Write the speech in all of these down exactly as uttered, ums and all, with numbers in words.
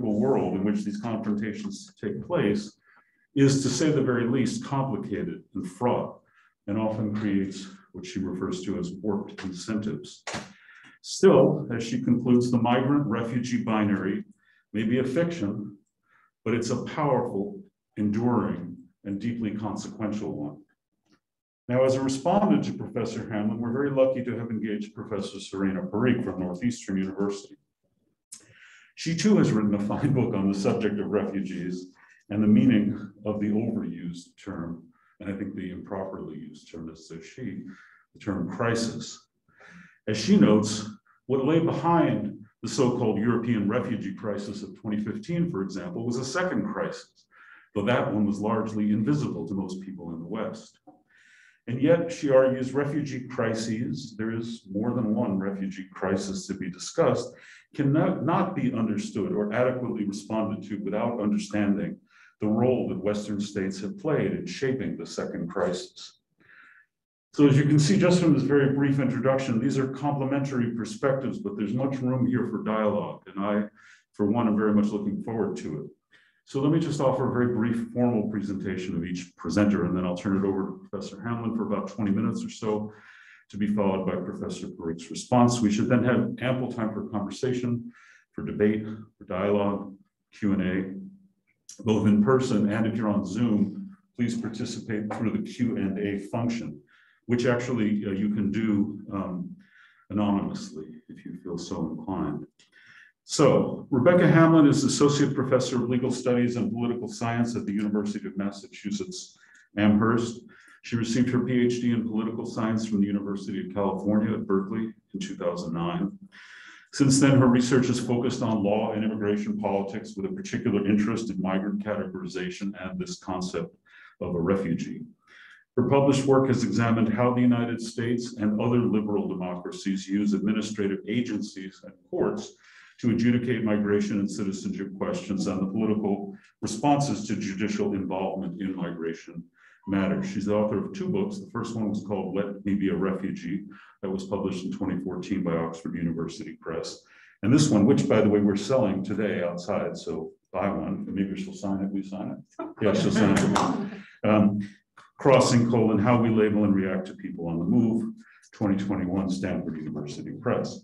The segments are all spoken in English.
political world in which these confrontations take place is, to say the very least, complicated and fraught, and often creates what she refers to as warped incentives. Still, as she concludes, the migrant-refugee binary may be a fiction, but it's a powerful, enduring, and deeply consequential one. Now, as a respondent to Professor Hamlin, we're very lucky to have engaged Professor Serena Parekh from Northeastern University. She too has written a fine book on the subject of refugees and the meaning of the overused term, and I think the improperly used term, as says she, the term crisis. As she notes, what lay behind the so-called European refugee crisis of twenty fifteen, for example, was a second crisis, though that one was largely invisible to most people in the West. And yet, she argues, refugee crises, there is more than one refugee crisis to be discussed, cannot not be understood or adequately responded to without understanding the role that Western states have played in shaping the second crisis. So as you can see just from this very brief introduction, these are complementary perspectives, but there's much room here for dialogue, and I, for one, am very much looking forward to it. So let me just offer a very brief formal presentation of each presenter, and then I'll turn it over to Professor Hamlin for about twenty minutes or so, to be followed by Professor Parekh's response. We should then have ample time for conversation, for debate, for dialogue, Q and A, both in person, and if you're on Zoom, please participate through the Q and A function, which actually uh, you can do um, anonymously if you feel so inclined. So, Rebecca Hamlin is Associate Professor of Legal Studies and Political Science at the University of Massachusetts, Amherst. She received her PhD in Political Science from the University of California at Berkeley in two thousand nine. Since then, her research has focused on law and immigration politics with a particular interest in migrant categorization and this concept of a refugee. Her published work has examined how the United States and other liberal democracies use administrative agencies and courts to adjudicate migration and citizenship questions and the political responses to judicial involvement in migration matters. She's the author of two books. The first one was called Let Me Be a Refugee, that was published in twenty fourteen by Oxford University Press. And this one, which by the way, we're selling today outside, so buy one. Maybe she'll sign it, we sign it? Yeah, she'll sign it. Um, Crossing, colon, How We Label and React to People on the Move, twenty twenty-one, Stanford University Press.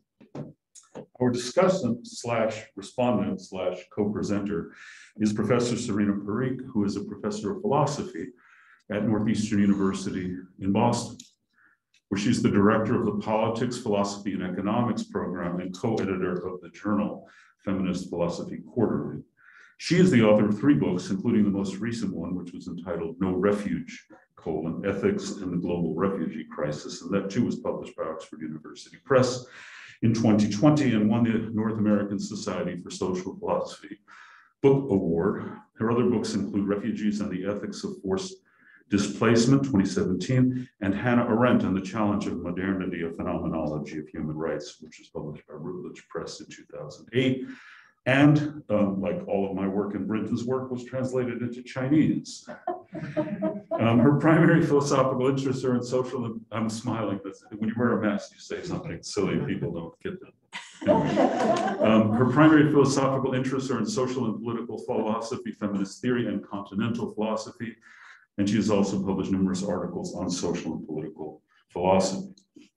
Our discussant slash respondent slash co-presenter is Professor Serena Parekh, who is a professor of philosophy at Northeastern University in Boston, where she's the director of the Politics, Philosophy, and Economics program and co-editor of the journal Feminist Philosophy Quarterly. She is the author of three books, including the most recent one, which was entitled No Refuge, colon, Ethics and the Global Refugee Crisis, and that too was published by Oxford University Press in twenty twenty and won the North American Society for Social Philosophy Book Award. Her other books include Refugees and the Ethics of Forced Displacement, twenty seventeen, and Hannah Arendt and the Challenge of Modernity, a Phenomenology of Human Rights, which was published by Routledge Press in two thousand eight. And um, like all of my work and Brinton's work, was translated into Chinese. Um, her primary philosophical interests are in social, I'm smiling, but when you wear a mask, you say something silly, people don't get that. Anyway. Um, her primary philosophical interests are in social and political philosophy, feminist theory, and continental philosophy. And she has also published numerous articles on social and political philosophy.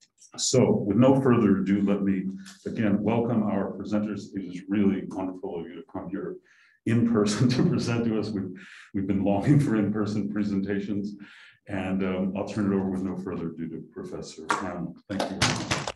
So with no further ado, let me again welcome our presenters. It is really wonderful of you to come here in person to present to us. We've, we've been longing for in-person presentations, and um, I'll turn it over with no further ado to Professor Hamlin. Thank you very much.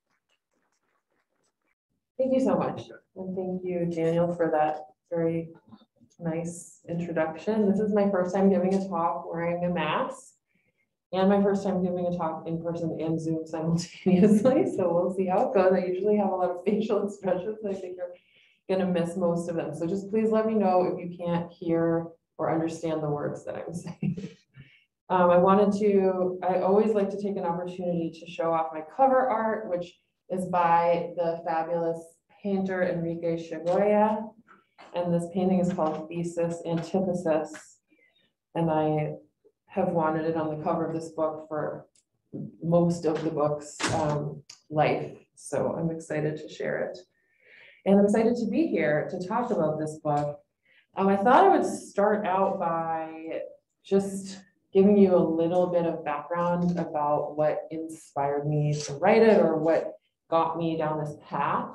Thank you so much. And thank you, Daniel, for that very nice introduction. This is my first time giving a talk wearing a mask, and my first time giving a talk in person and Zoom simultaneously. So we'll see how it goes. I usually have a lot of facial expressions. I think you're gonna miss most of them. So just please let me know if you can't hear or understand the words that I'm saying. Um, I wanted to, I always like to take an opportunity to show off my cover art, which is by the fabulous painter Enrique Chagoya. And this painting is called Thesis Antithesis. And I have wanted it on the cover of this book for most of the book's um, life. So I'm excited to share it. and I'm excited to be here to talk about this book. Um, I thought I would start out by just giving you a little bit of background about what inspired me to write it or what got me down this path.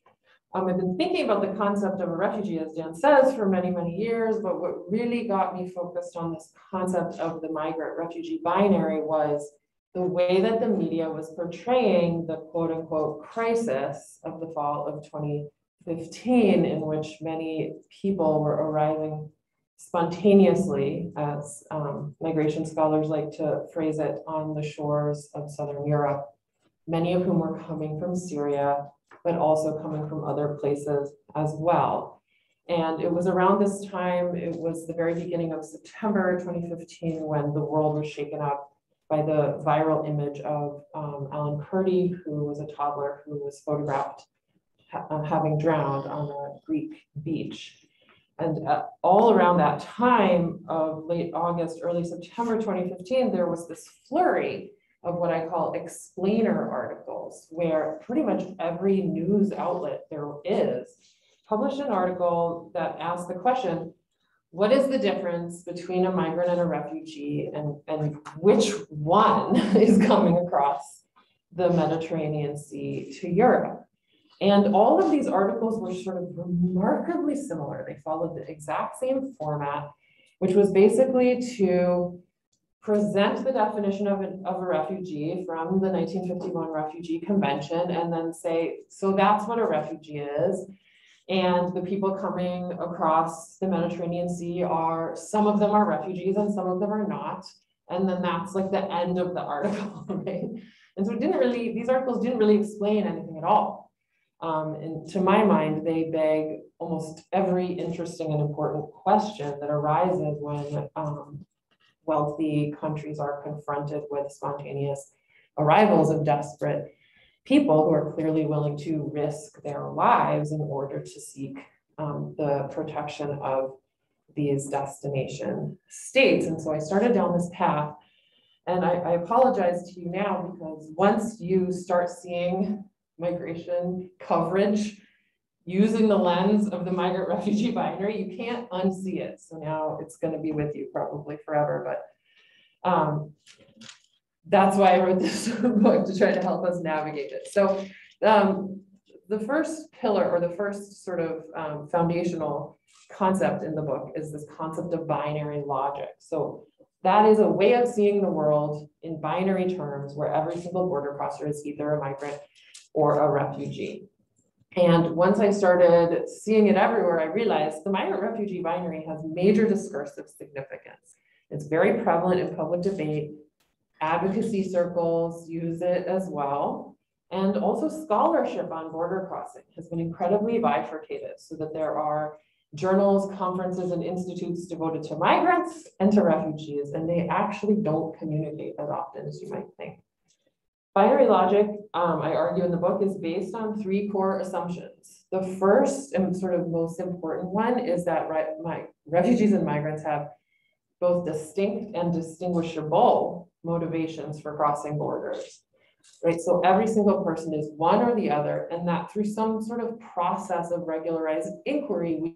Um, I've been thinking about the concept of a refugee, as Dan says, for many, many years, but what really got me focused on this concept of the migrant-refugee binary was the way that the media was portraying the quote-unquote crisis of the fall of twenty fifteen, in which many people were arriving spontaneously, as um, migration scholars like to phrase it, on the shores of Southern Europe, many of whom were coming from Syria, but also coming from other places as well. And it was around this time, it was the very beginning of September twenty fifteen, when the world was shaken up by the viral image of um, Alan Kurdi, who was a toddler who was photographed ha uh, having drowned on a Greek beach. And uh, all around that time of late August, early September twenty fifteen, there was this flurry of what I call explainer articles, where pretty much every news outlet there is published an article that asked the question, what is the difference between a migrant and a refugee, and, and which one is coming across the Mediterranean Sea to Europe? And all of these articles were sort of remarkably similar. They followed the exact same format, which was basically to present the definition of, an, of a refugee from the nineteen fifty-one Refugee Convention, and then say, so that's what a refugee is. And the people coming across the Mediterranean Sea are, some of them are refugees and some of them are not. And then that's like the end of the article, right? And so it didn't really, these articles didn't really explain anything at all. Um, and to my mind, they beg almost every interesting and important question that arises when um, wealthy countries are confronted with spontaneous arrivals of desperate people who are clearly willing to risk their lives in order to seek um, the protection of these destination states. And so I started down this path, and I, I apologize to you now, because once you start seeing migration coverage using the lens of the migrant refugee binary, you can't unsee it. So now it's going to be with you probably forever, but um, that's why I wrote this book, to try to help us navigate it. So um, the first pillar, or the first sort of um, foundational concept in the book, is this concept of binary logic. So that is a way of seeing the world in binary terms, where every single border crosser is either a migrant or a refugee. And once I started seeing it everywhere, I realized the migrant-refugee binary has major discursive significance. It's very prevalent in public debate. Advocacy circles use it as well. And also scholarship on border crossing has been incredibly bifurcated, so that there are journals, conferences, and institutes devoted to migrants and to refugees, and they actually don't communicate as often as you might think. Binary logic, um, I argue in the book, is based on three core assumptions. The first and sort of most important one is that re my, refugees and migrants have both distinct and distinguishable motivations for crossing borders, right? So every single person is one or the other, and that through some sort of process of regularized inquiry, we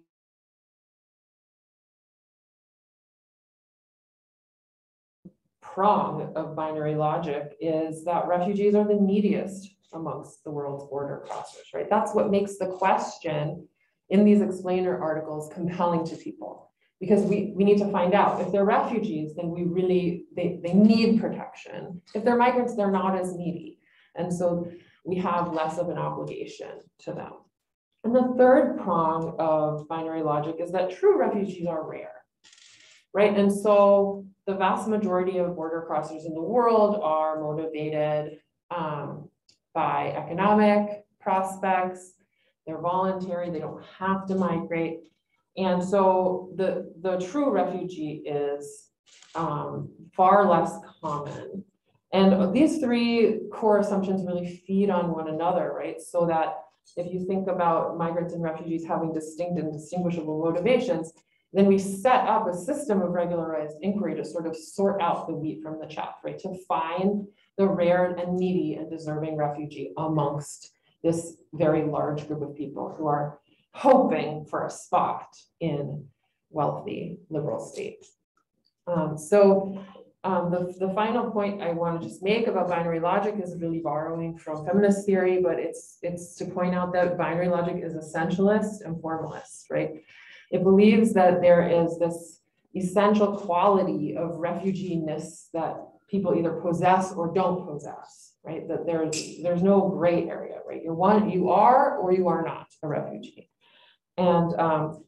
prong of binary logic is that refugees are the neediest amongst the world's border crossers, right? That's what makes the question in these explainer articles compelling to people, because we, we need to find out if they're refugees, then we really, they, they need protection. If they're migrants, they're not as needy. And so we have less of an obligation to them. And the third prong of binary logic is that true refugees are rare, right? And so the vast majority of border crossers in the world are motivated um, by economic prospects. They're voluntary, they don't have to migrate. And so the, the true refugee is um, far less common. And these three core assumptions really feed on one another, right? So that if you think about migrants and refugees having distinct and distinguishable motivations, then we set up a system of regularized inquiry to sort of sort out the wheat from the chaff, right? To find the rare and needy and deserving refugee amongst this very large group of people who are hoping for a spot in wealthy liberal states. Um, so um, the, the final point I want to just make about binary logic is really borrowing from feminist theory, but it's, it's to point out that binary logic is essentialist and formalist, right? It believes that there is this essential quality of refugee-ness that people either possess or don't possess, right? That there's, there's no gray area, right? You're one, you are or you are not a refugee. And um,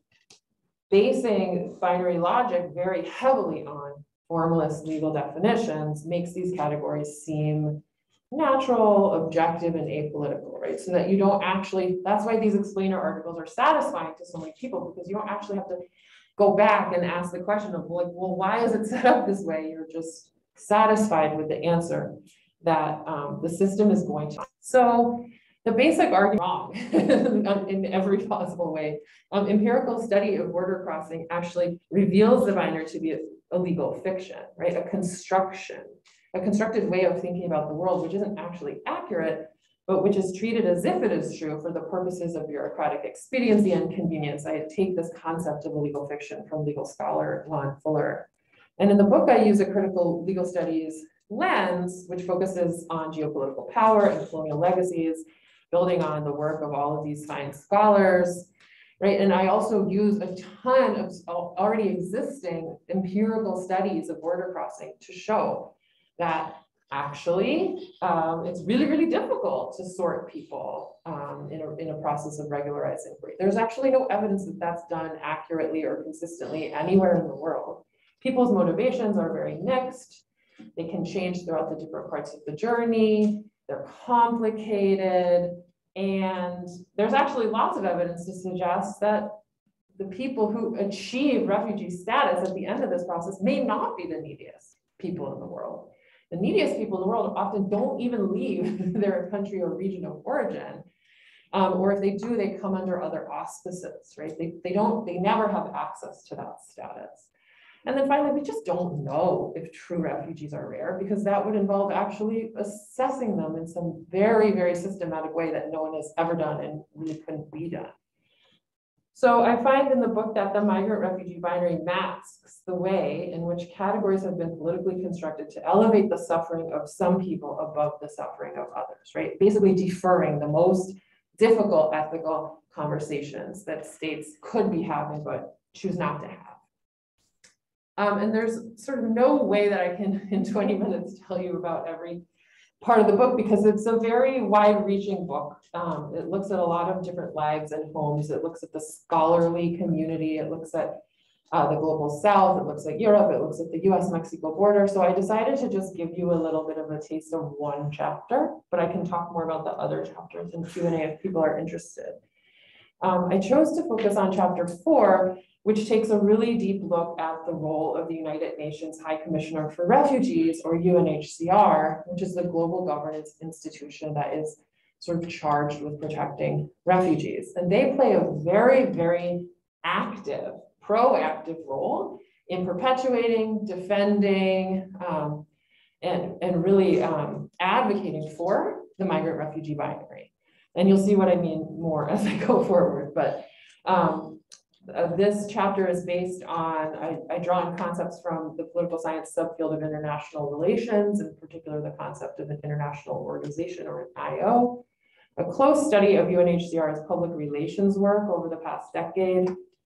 basing binary logic very heavily on formalist legal definitions makes these categories seem natural, objective, and apolitical, right? So that you don't actually, that's why these explainer articles are satisfying to so many people, because you don't actually have to go back and ask the question of like, well, why is it set up this way? You're just satisfied with the answer that um, the system is going to. So the basic argument wrong in every possible way. Um, empirical study of border crossing actually reveals the binary to be a, a legal fiction, right? A construction, a constructed way of thinking about the world, which isn't actually accurate, but which is treated as if it is true for the purposes of bureaucratic expediency and convenience. I take this concept of a legal fiction from legal scholar Lon Fuller. And in the book, I use a critical legal studies lens, which focuses on geopolitical power and colonial legacies, building on the work of all of these fine scholars, right? And I also use a ton of already existing empirical studies of border crossing to show that actually um, it's really, really difficult to sort people um, in, a, in a process of regularized inquiry. There's actually no evidence that that's done accurately or consistently anywhere in the world. People's motivations are very mixed. They can change throughout the different parts of the journey. They're complicated, and there's actually lots of evidence to suggest that the people who achieve refugee status at the end of this process may not be the neediest people in the world. The neediest people in the world often don't even leave their country or region of origin, um, or if they do, they come under other auspices, right? They, they don't, they never have access to that status. And then finally, we just don't know if true refugees are rare, because that would involve actually assessing them in some very, very systematic way that no one has ever done and really couldn't be done. So I find in the book that the migrant refugee binary masks the way in which categories have been politically constructed to elevate the suffering of some people above the suffering of others, right? Basically deferring the most difficult ethical conversations that states could be having, but choose not to have. Um, and there's sort of no way that I can, in twenty minutes, tell you about every part of the book, because it's a very wide-reaching book. Um, it looks at a lot of different lives and homes. It looks at the scholarly community. It looks at uh, the global South. It looks at Europe. It looks at the U S Mexico border. So I decided to just give you a little bit of a taste of one chapter, but I can talk more about the other chapters in Q and A if people are interested. Um, I chose to focus on chapter four, which takes a really deep look at the role of the United Nations High Commissioner for Refugees, or U N H C R, which is the global governance institution that is sort of charged with protecting refugees. And they play a very, very active, proactive role in perpetuating, defending, um, and, and really um, advocating for the migrant refugee binary. And you'll see what I mean more as I go forward. But um, Uh, this chapter is based on, I, I draw on concepts from the political science subfield of international relations, in particular the concept of an international organization, or an I O, a close study of U N H C R's public relations work over the past decade.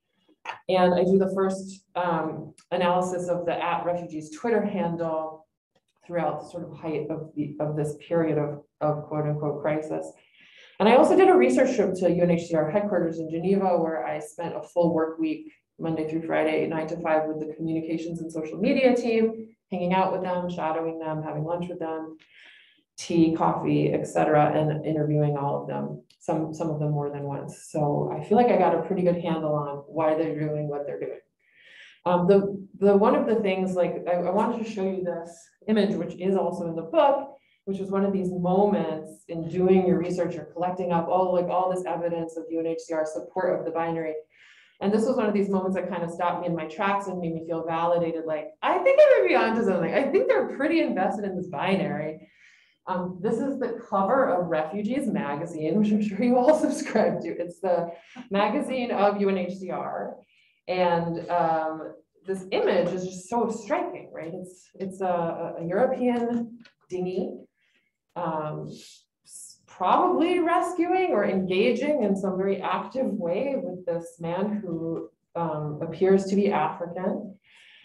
And I do the first um, analysis of the at refugees Twitter handle throughout the sort of height of, the, of this period of, of quote unquote crisis. And I also did a research trip to U N H C R headquarters in Geneva, where I spent a full work week, Monday through Friday, nine to five, with the communications and social media team, hanging out with them, shadowing them, having lunch with them, tea, coffee, et cetera, and interviewing all of them, some, some of them more than once. So I feel like I got a pretty good handle on why they're doing what they're doing. Um, the, the one of the things, like, I, I wanted to show you this image, which is also in the book, which was one of these moments in doing your research, you're collecting up all like all this evidence of U N H C R support of the binary. And this was one of these moments that kind of stopped me in my tracks and made me feel validated. Like, I think I might be onto something. I think they're pretty invested in this binary. Um, this is the cover of Refugees magazine, which I'm sure you all subscribe to. It's the magazine of U N H C R. And um, this image is just so striking, right? It's, it's a, a European dinghy, um, probably rescuing or engaging in some very active way with this man who um, appears to be African.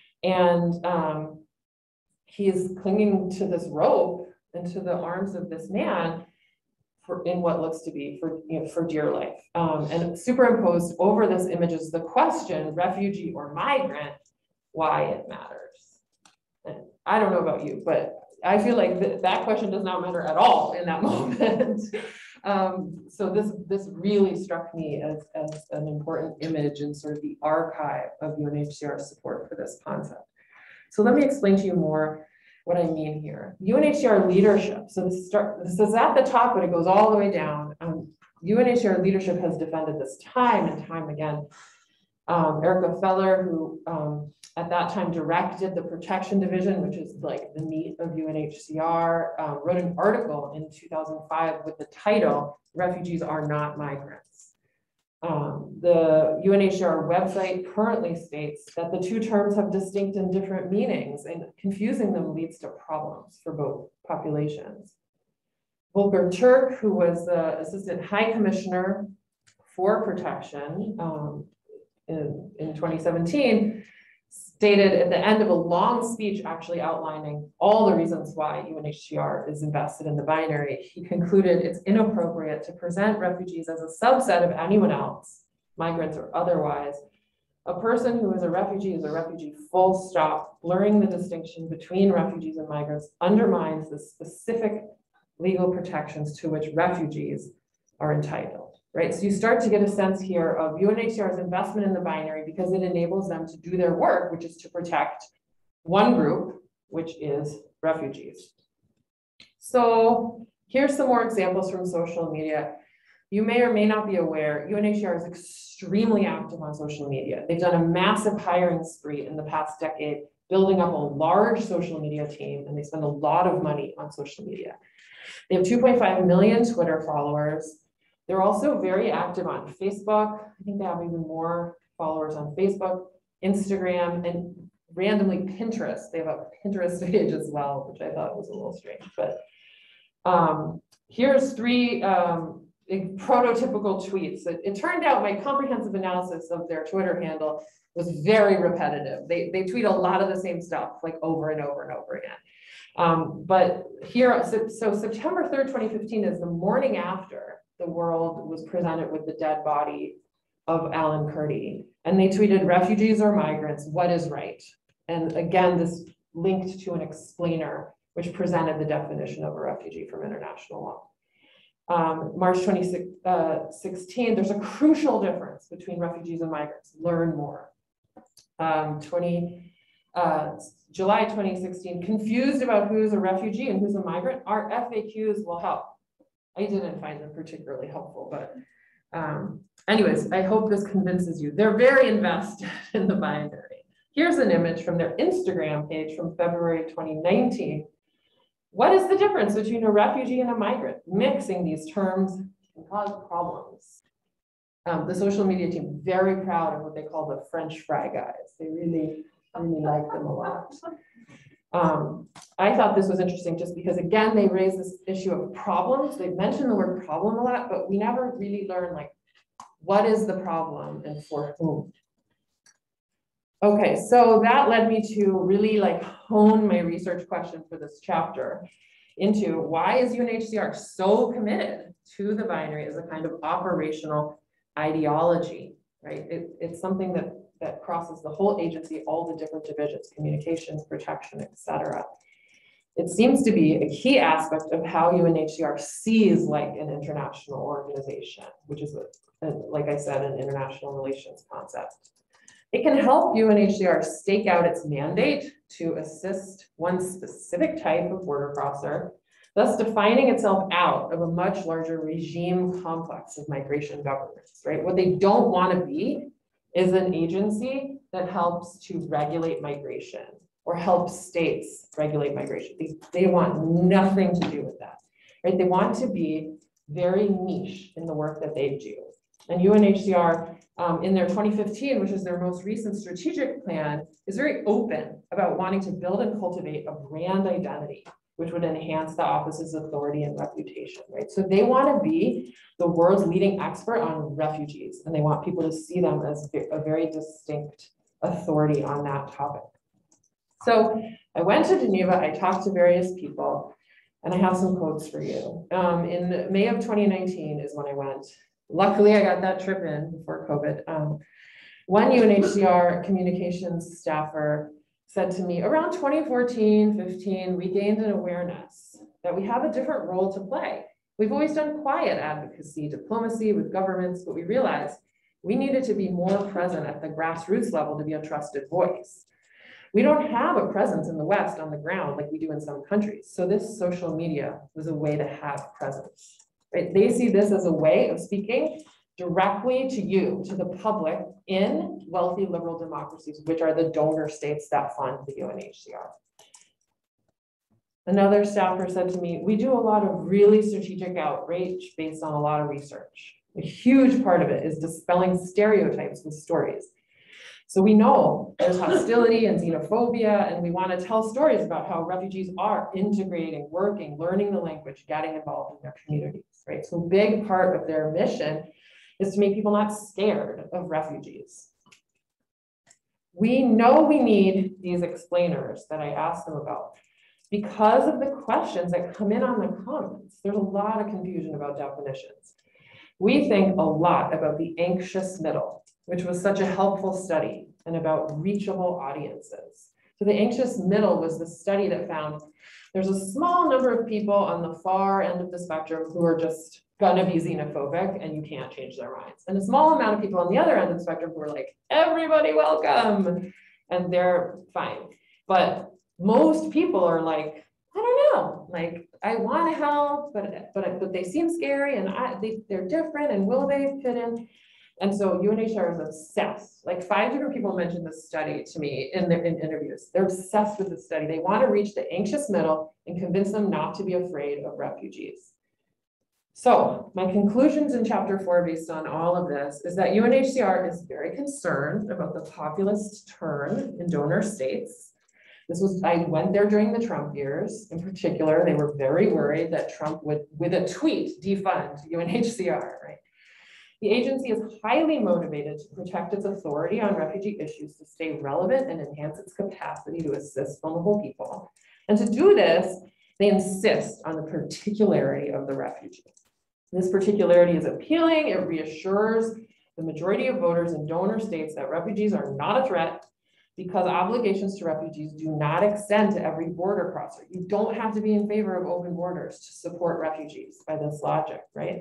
And um, he is clinging to this rope into the arms of this man for in what looks to be for, you know, for dear life. Um, and superimposed over this image is the question, refugee or migrant, why it matters. And I don't know about you, but I feel like th that question does not matter at all in that moment. um, so this, this really struck me as, as an important image in sort of the archive of U N H C R support for this concept. So let me explain to you more what I mean here. U N H C R leadership. So this, start, this is at the top, but it goes all the way down. Um, U N H C R leadership has defended this time and time again. Um, Erica Feller, who um, at that time directed the protection division, which is like the meat of U N H C R, um, wrote an article in two thousand five with the title, "Refugees Are Not Migrants." Um, the U N H C R website currently states that the two terms have distinct and different meanings, and confusing them leads to problems for both populations. Volker Turk, who was the Assistant High Commissioner for Protection um, in, in twenty seventeen, stated at the end of a long speech actually outlining all the reasons why U N H C R is invested in the binary. He concluded it's inappropriate to present refugees as a subset of anyone else, migrants or otherwise. A person who is a refugee is a refugee, full stop. Blurring the distinction between refugees and migrants undermines the specific legal protections to which refugees are entitled. Right, so you start to get a sense here of U N H C R's investment in the binary because it enables them to do their work, which is to protect one group, which is refugees. So here's some more examples from social media. You may or may not be aware, U N H C R is extremely active on social media. They've done a massive hiring spree in the past decade, building up a large social media team, and they spend a lot of money on social media. They have two point five million Twitter followers. They're also very active on Facebook. I think they have even more followers on Facebook, Instagram, and randomly Pinterest. They have a Pinterest page as well, which I thought was a little strange. But um, here's three um, prototypical tweets. It, it turned out my comprehensive analysis of their Twitter handle was very repetitive. They, they tweet a lot of the same stuff, like over and over and over again. Um, but here, so, so September third, twenty fifteen is the morning after the world was presented with the dead body of Alan Kurdi. And they tweeted, "Refugees or migrants, what is right?" And again, this linked to an explainer, which presented the definition of a refugee from international law. Um, March twenty sixteen, there's a crucial difference between refugees and migrants. Learn more. Um, twenty, uh, July twenty sixteen, confused about who's a refugee and who's a migrant? Our F A Qs will help. I didn't find them particularly helpful, but um, anyways, I hope this convinces you. They're very invested in the binary. Here's an image from their Instagram page from February twenty nineteen. What is the difference between a refugee and a migrant? Mixing these terms can cause problems. Um, the social media team, very proud of what they call the French fry guys. They really, really like them a lot. Um, I thought this was interesting just because, again, they raise this issue of problems. They mention the word problem a lot, but we never really learn, like, what is the problem and for whom? Okay, so that led me to really like hone my research question for this chapter into why is U N H C R so committed to the binary as a kind of operational ideology, right? It, it's something that that crosses the whole agency, all the different divisions, communications, protection, et cetera. It seems to be a key aspect of how U N H C R sees like an international organization, which is, a, a, like I said, an international relations concept. It can help U N H C R stake out its mandate to assist one specific type of border crosser, thus defining itself out of a much larger regime complex of migration governance, right? What they don't want to be is an agency that helps to regulate migration or help states regulate migration. They, they want nothing to do with that, right? They want to be very niche in the work that they do. And U N H C R, um, in their twenty fifteen, which is their most recent strategic plan, is very open about wanting to build and cultivate a brand identity, which would enhance the office's authority and reputation, right? So they want to be the world's leading expert on refugees, and they want people to see them as a very distinct authority on that topic. So I went to Geneva, I talked to various people, and I have some quotes for you. Um, in May of twenty nineteen is when I went. Luckily, I got that trip in before COVID. Um, one U N H C R communications staffer said to me, around twenty fourteen, fifteen, we gained an awareness that we have a different role to play. We've always done quiet advocacy, diplomacy with governments, but we realized we needed to be more present at the grassroots level to be a trusted voice. We don't have a presence in the West on the ground like we do in some countries. So this social media was a way to have presence, right? They see this as a way of speaking directly to you, to the public in wealthy liberal democracies, which are the donor states that fund the U N H C R. Another staffer said to me, we do a lot of really strategic outreach based on a lot of research. A huge part of it is dispelling stereotypes with stories. So we know there's hostility and xenophobia, and we want to tell stories about how refugees are integrating, working, learning the language, getting involved in their communities, right? So a big part of their mission is to make people not scared of refugees. We know we need these explainers that I asked them about because of the questions that come in on the comments. There's a lot of confusion about definitions. We think a lot about the anxious middle, which was such a helpful study, and about reachable audiences. So the anxious middle was the study that found there's a small number of people on the far end of the spectrum who are just gonna be xenophobic and you can't change their minds. And a small amount of people on the other end of the spectrum who are like, everybody welcome, and they're fine. But most people are like, I don't know, like I want to help, but but but they seem scary, and I they, they're different, and will they fit in? And so U N H C R is obsessed. Like five different people mentioned this study to me in their in interviews. They're obsessed with the study. They want to reach the anxious middle and convince them not to be afraid of refugees. So my conclusions in chapter four, based on all of this, is that U N H C R is very concerned about the populist turn in donor states. This was, I went there during the Trump years. In particular, they were very worried that Trump would, with a tweet, defund U N H C R, right? The agency is highly motivated to protect its authority on refugee issues, to stay relevant and enhance its capacity to assist vulnerable people. And to do this, they insist on the particularity of the refugee. This particularity is appealing. It reassures the majority of voters in donor states that refugees are not a threat, because obligations to refugees do not extend to every border crosser. You don't have to be in favor of open borders to support refugees by this logic, right?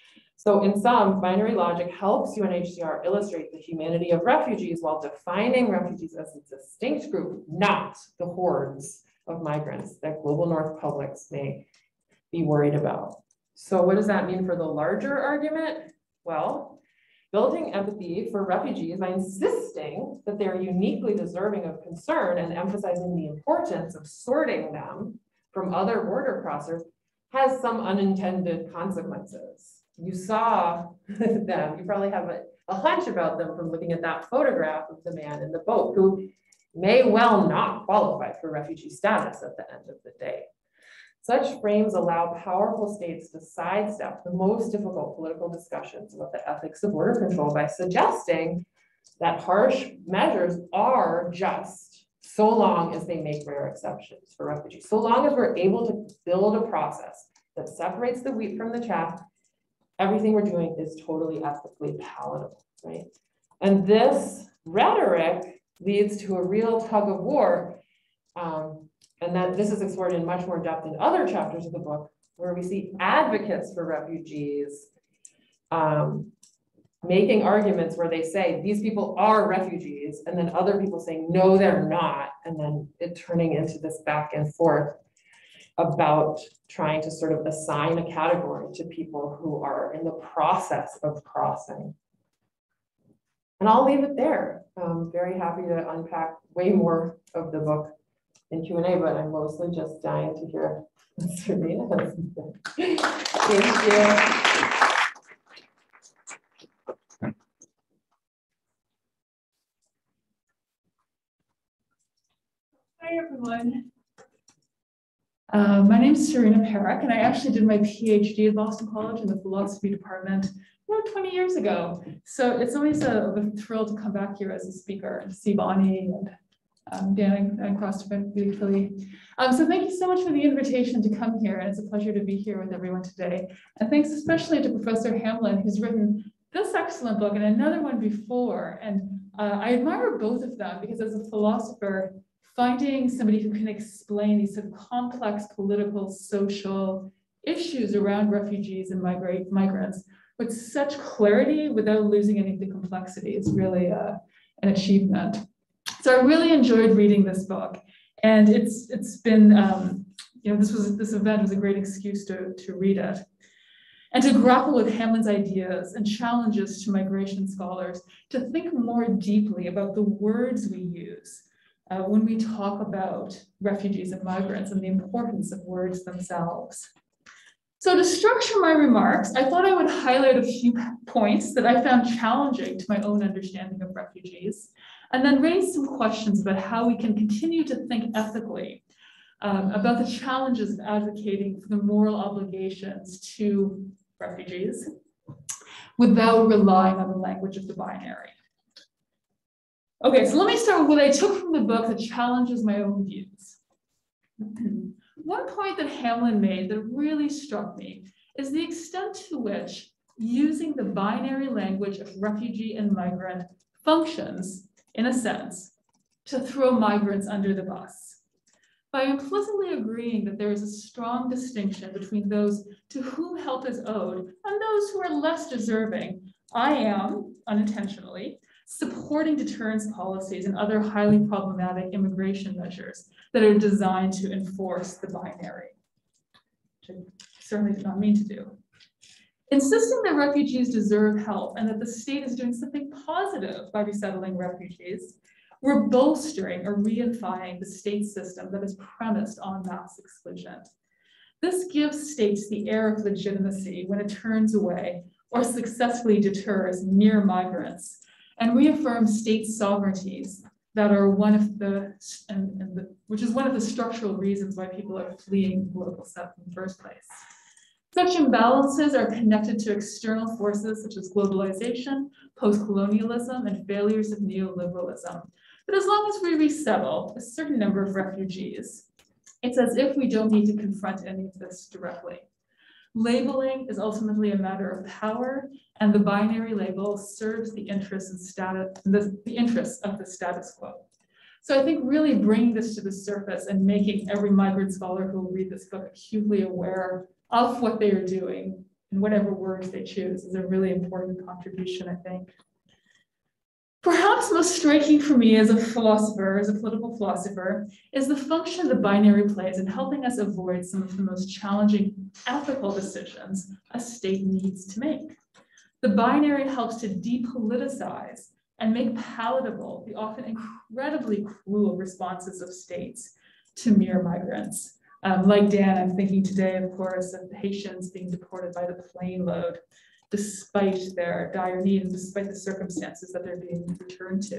So in sum, binary logic helps U N H C R illustrate the humanity of refugees while defining refugees as a distinct group, not the hordes of migrants that global North publics may be worried about. So what does that mean for the larger argument? Well, building empathy for refugees by insisting that they're uniquely deserving of concern and emphasizing the importance of sorting them from other border crossers has some unintended consequences. You saw them, you probably have a, a hunch about them from looking at that photograph of the man in the boat who may well not qualify for refugee status at the end of the day. Such frames allow powerful states to sidestep the most difficult political discussions about the ethics of border control by suggesting that harsh measures are just so long as they make rare exceptions for refugees. So long as we're able to build a process that separates the wheat from the chaff, everything we're doing is totally ethically palatable, right? And this rhetoric leads to a real tug of war. Um, And that this is explored in much more depth in other chapters of the book, where we see advocates for refugees um, making arguments where they say these people are refugees, and then other people saying no, they're not, and then it turning into this back and forth about trying to sort of assign a category to people who are in the process of crossing. And I'll leave it there. I'm very happy to unpack way more of the book in Q and A, but I'm mostly just dying to hear what Serena has to say. Thank you. Hi, everyone. Uh, my name is Serena Parekh, and I actually did my PhD at Boston College in the philosophy department about twenty years ago. So it's always a, a thrill to come back here as a speaker and see Bonnie and um, Dan and cross beautifully. Um, so thank you so much for the invitation to come here, and it's a pleasure to be here with everyone today. And thanks especially to Professor Hamlin, who's written this excellent book and another one before. And uh, I admire both of them because as a philosopher, finding somebody who can explain these sort of complex political, social issues around refugees and migrate migrants with such clarity without losing any of the complexity is really uh, an achievement. So I really enjoyed reading this book, and it's it's been um, you know this was this event was a great excuse to to read it and to grapple with Hamlin's ideas and challenges to migration scholars to think more deeply about the words we use Uh, when we talk about refugees and migrants and the importance of words themselves. So to structure my remarks, I thought I would highlight a few points that I found challenging to my own understanding of refugees, and then raise some questions about how we can continue to think ethically um, about the challenges of advocating for the moral obligations to refugees without relying on the language of the binary. Okay, so let me start with what I took from the book that challenges my own views. One point that Hamlin made that really struck me is the extent to which using the binary language of refugee and migrant functions, in a sense, to throw migrants under the bus. By implicitly agreeing that there is a strong distinction between those to whom help is owed and those who are less deserving, I am, unintentionally, supporting deterrence policies and other highly problematic immigration measures that are designed to enforce the binary, which I certainly did not mean to do. Insisting that refugees deserve help and that the state is doing something positive by resettling refugees, we're bolstering or reifying the state system that is premised on mass exclusion. This gives states the air of legitimacy when it turns away or successfully deters mere migrants, and reaffirm state sovereignties that are one of the, and, and the, which is one of the structural reasons why people are fleeing political stuff in the first place. Such imbalances are connected to external forces such as globalization, post-colonialism, and failures of neoliberalism. But as long as we resettle a certain number of refugees, it's as if we don't need to confront any of this directly. Labeling is ultimately a matter of power, and the binary label serves the interests and status, the, the interests of the status quo. So I think really bringing this to the surface and making every migrant scholar who will read this book acutely aware of what they are doing and whatever words they choose is a really important contribution, I think. Perhaps most striking for me as a philosopher, as a political philosopher, is the function the binary plays in helping us avoid some of the most challenging ethical decisions a state needs to make. The binary helps to depoliticize and make palatable the often incredibly cruel responses of states to mere migrants. Um, like Dan, I'm thinking today, of course, of the Haitians being deported by the plane load, despite their dire need and despite the circumstances that they're being returned to.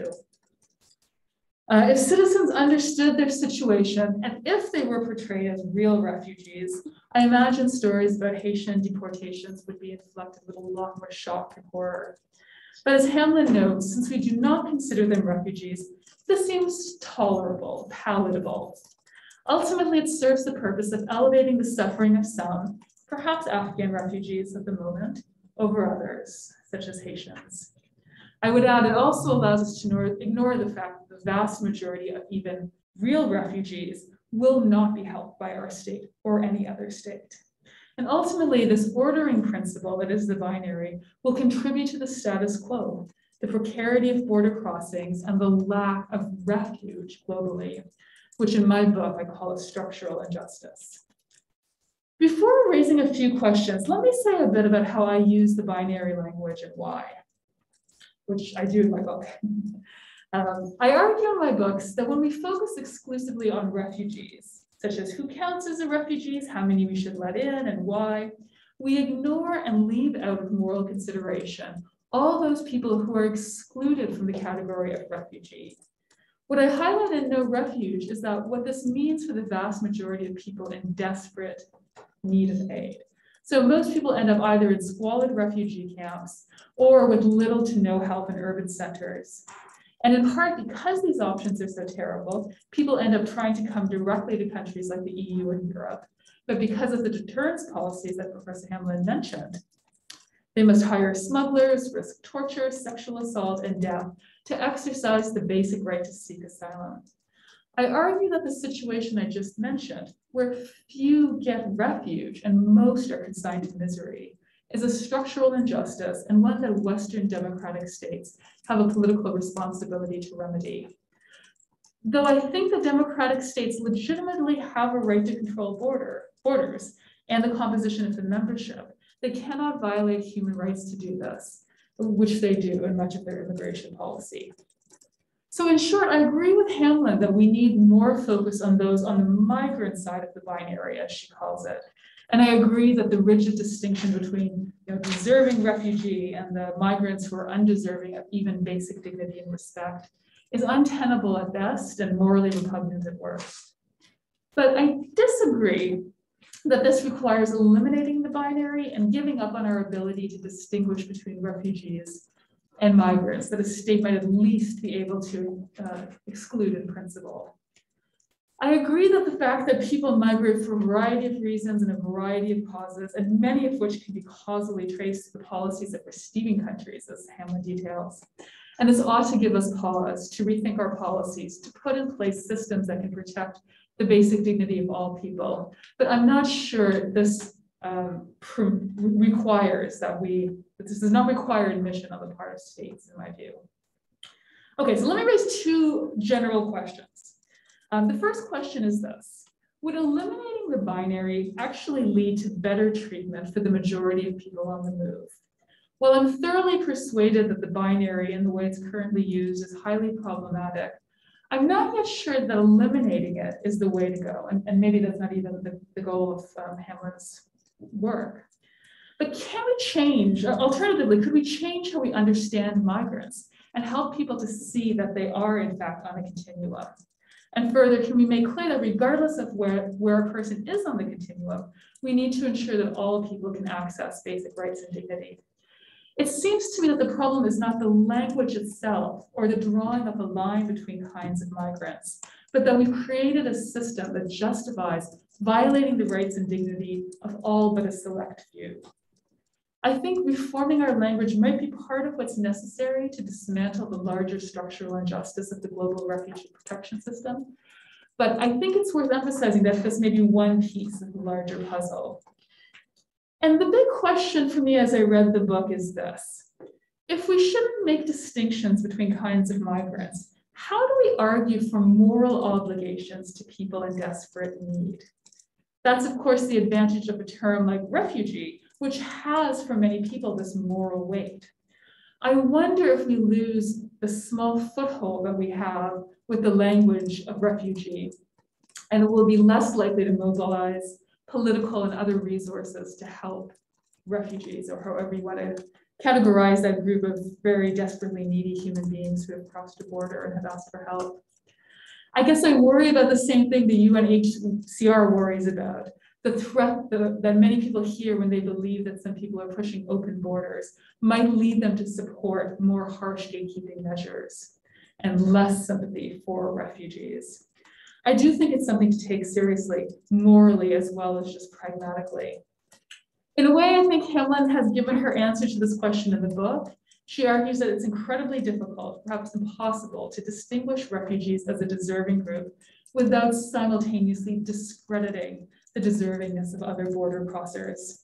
Uh, if citizens understood their situation, and if they were portrayed as real refugees, I imagine stories about Haitian deportations would be inflected with a lot more shock and horror. But as Hamlin notes, since we do not consider them refugees, this seems tolerable, palatable. Ultimately, it serves the purpose of elevating the suffering of some, perhaps Afghan refugees at the moment, over others, such as Haitians. I would add it also allows us to ignore, ignore the fact that the vast majority of even real refugees will not be helped by our state or any other state. And ultimately, this ordering principle that is the binary will contribute to the status quo, the precarity of border crossings, and the lack of refuge globally, which in my book I call a structural injustice. Before raising a few questions, let me say a bit about how I use the binary language and why, which I do in my book. Um, I argue in my books that when we focus exclusively on refugees, such as who counts as a refugees, how many we should let in and why, we ignore and leave out of moral consideration all those people who are excluded from the category of refugee. What I highlight in No Refuge is that what this means for the vast majority of people in desperate need of aid. So most people end up either in squalid refugee camps or with little to no help in urban centers. And in part because these options are so terrible, people end up trying to come directly to countries like the E U and Europe. But because of the deterrence policies that Professor Hamlin mentioned, they must hire smugglers, risk torture, sexual assault, and death to exercise the basic right to seek asylum. I argue that the situation I just mentioned, where few get refuge and most are consigned to misery, is a structural injustice and one that Western democratic states have a political responsibility to remedy. Though I think that democratic states legitimately have a right to control border, borders and the composition of the membership, they cannot violate human rights to do this, which they do in much of their immigration policy. So in short, I agree with Hamlin that we need more focus on those on the migrant side of the binary, as she calls it. And I agree that the rigid distinction between you know, deserving refugee and the migrants who are undeserving of even basic dignity and respect is untenable at best and morally repugnant at worst. But I disagree that this requires eliminating the binary and giving up on our ability to distinguish between refugees and migrants, that a state might at least be able to uh, exclude in principle. I agree that the fact that people migrate for a variety of reasons and a variety of causes, and many of which can be causally traced to the policies of receiving countries, as Hamlin details. And this ought to give us pause to rethink our policies, to put in place systems that can protect the basic dignity of all people. But I'm not sure this um, requires that we, this does not require admission on the part of states, in my view. Okay, so let me raise two general questions. Um, the first question is this: would eliminating the binary actually lead to better treatment for the majority of people on the move? While I'm thoroughly persuaded that the binary in the way it's currently used is highly problematic, I'm not yet sure that eliminating it is the way to go. And, and maybe that's not even the, the goal of um, Hamlin's work. But can we change, alternatively, could we change how we understand migrants and help people to see that they are in fact on a continuum? And further, can we make clear that regardless of where, where a person is on the continuum, we need to ensure that all people can access basic rights and dignity? It seems to me that the problem is not the language itself or the drawing of a line between kinds of migrants, but that we've created a system that justifies violating the rights and dignity of all but a select few. I think reforming our language might be part of what's necessary to dismantle the larger structural injustice of the global refugee protection system. But I think it's worth emphasizing that this may be one piece of the larger puzzle. And the big question for me as I read the book is this: if we shouldn't make distinctions between kinds of migrants, how do we argue for moral obligations to people in desperate need? That's, of course, the advantage of a term like refugee, which has for many people this moral weight. I wonder if we lose the small foothold that we have with the language of refugee, and it will be less likely to mobilize political and other resources to help refugees, or however you want to categorize that group of very desperately needy human beings who have crossed a border and have asked for help. I guess I worry about the same thing the U N H C R worries about, the threat that, that many people hear when they believe that some people are pushing open borders might lead them to support more harsh gatekeeping measures and less sympathy for refugees. I do think it's something to take seriously, morally as well as just pragmatically. In a way, I think Hamlin has given her answer to this question in the book. She argues that it's incredibly difficult, perhaps impossible, to distinguish refugees as a deserving group without simultaneously discrediting the deservingness of other border crossers.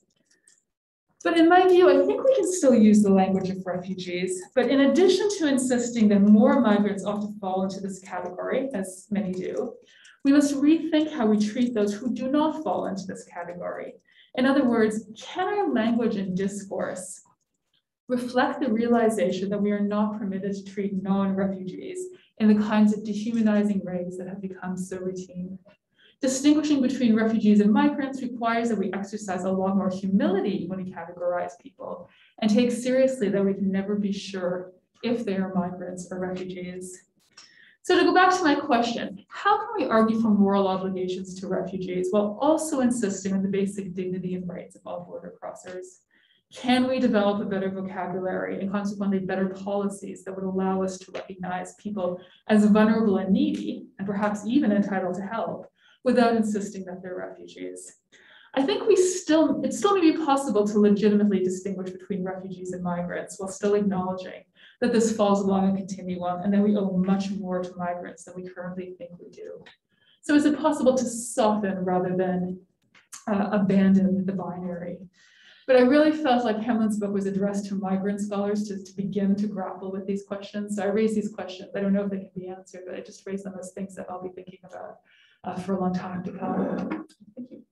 But in my view, I think we can still use the language of refugees, but in addition to insisting that more migrants ought to fall into this category, as many do, we must rethink how we treat those who do not fall into this category. In other words, can our language and discourse reflect the realization that we are not permitted to treat non-refugees in the kinds of dehumanizing ways that have become so routine. Distinguishing between refugees and migrants requires that we exercise a lot more humility when we categorize people and take seriously that we can never be sure if they are migrants or refugees. So to go back to my question, how can we argue for moral obligations to refugees while also insisting on the basic dignity and rights of all border crossers? Can we develop a better vocabulary and consequently better policies that would allow us to recognize people as vulnerable and needy, and perhaps even entitled to help, without insisting that they're refugees? I think we still, it still may be possible to legitimately distinguish between refugees and migrants while still acknowledging that this falls along a continuum and that we owe much more to migrants than we currently think we do. So is it possible to soften rather than uh, abandon the binary? But I really felt like Hamlin's book was addressed to migrant scholars to, to begin to grapple with these questions. So I raise these questions. I don't know if they can be answered, but I just raise them as things that I'll be thinking about uh, for a long time to come. Thank you.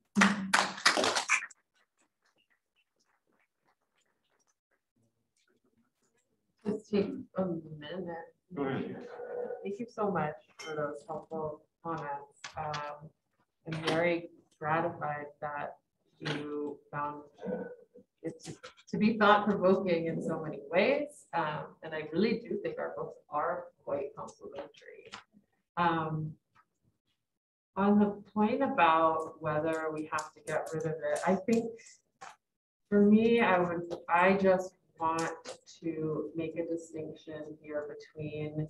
Just take a minute. Go ahead. Thank you so much for those helpful comments. Um, I'm very gratified that you found it to, to be thought-provoking in so many ways. Um, and I really do think our books are quite complementary. Um, on the point about whether we have to get rid of it, I think for me, I would, I just want to make a distinction here between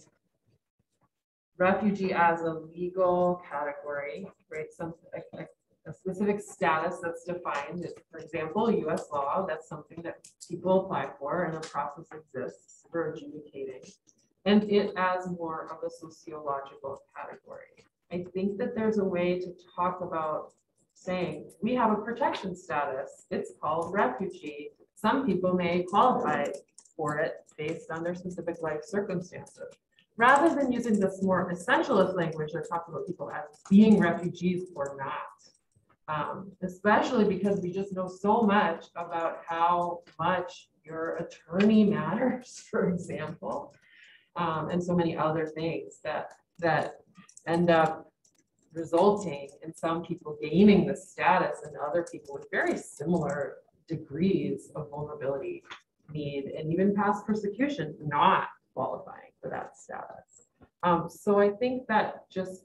refugee as a legal category, right? Some a, a specific status that's defined. For example, U S law, that's something that people apply for and a process exists for adjudicating. And it as more of a sociological category. I think that there's a way to talk about saying we have a protection status. It's called refugee. Some people may qualify for it based on their specific life circumstances. Rather than using this more essentialist language that talks about people as being refugees or not, um, especially because we just know so much about how much your attorney matters, for example, um, and so many other things that, that end up resulting in some people gaining the status and other people with very similar degrees of vulnerability, need, and even past persecution not qualifying for that status. Um, so I think that just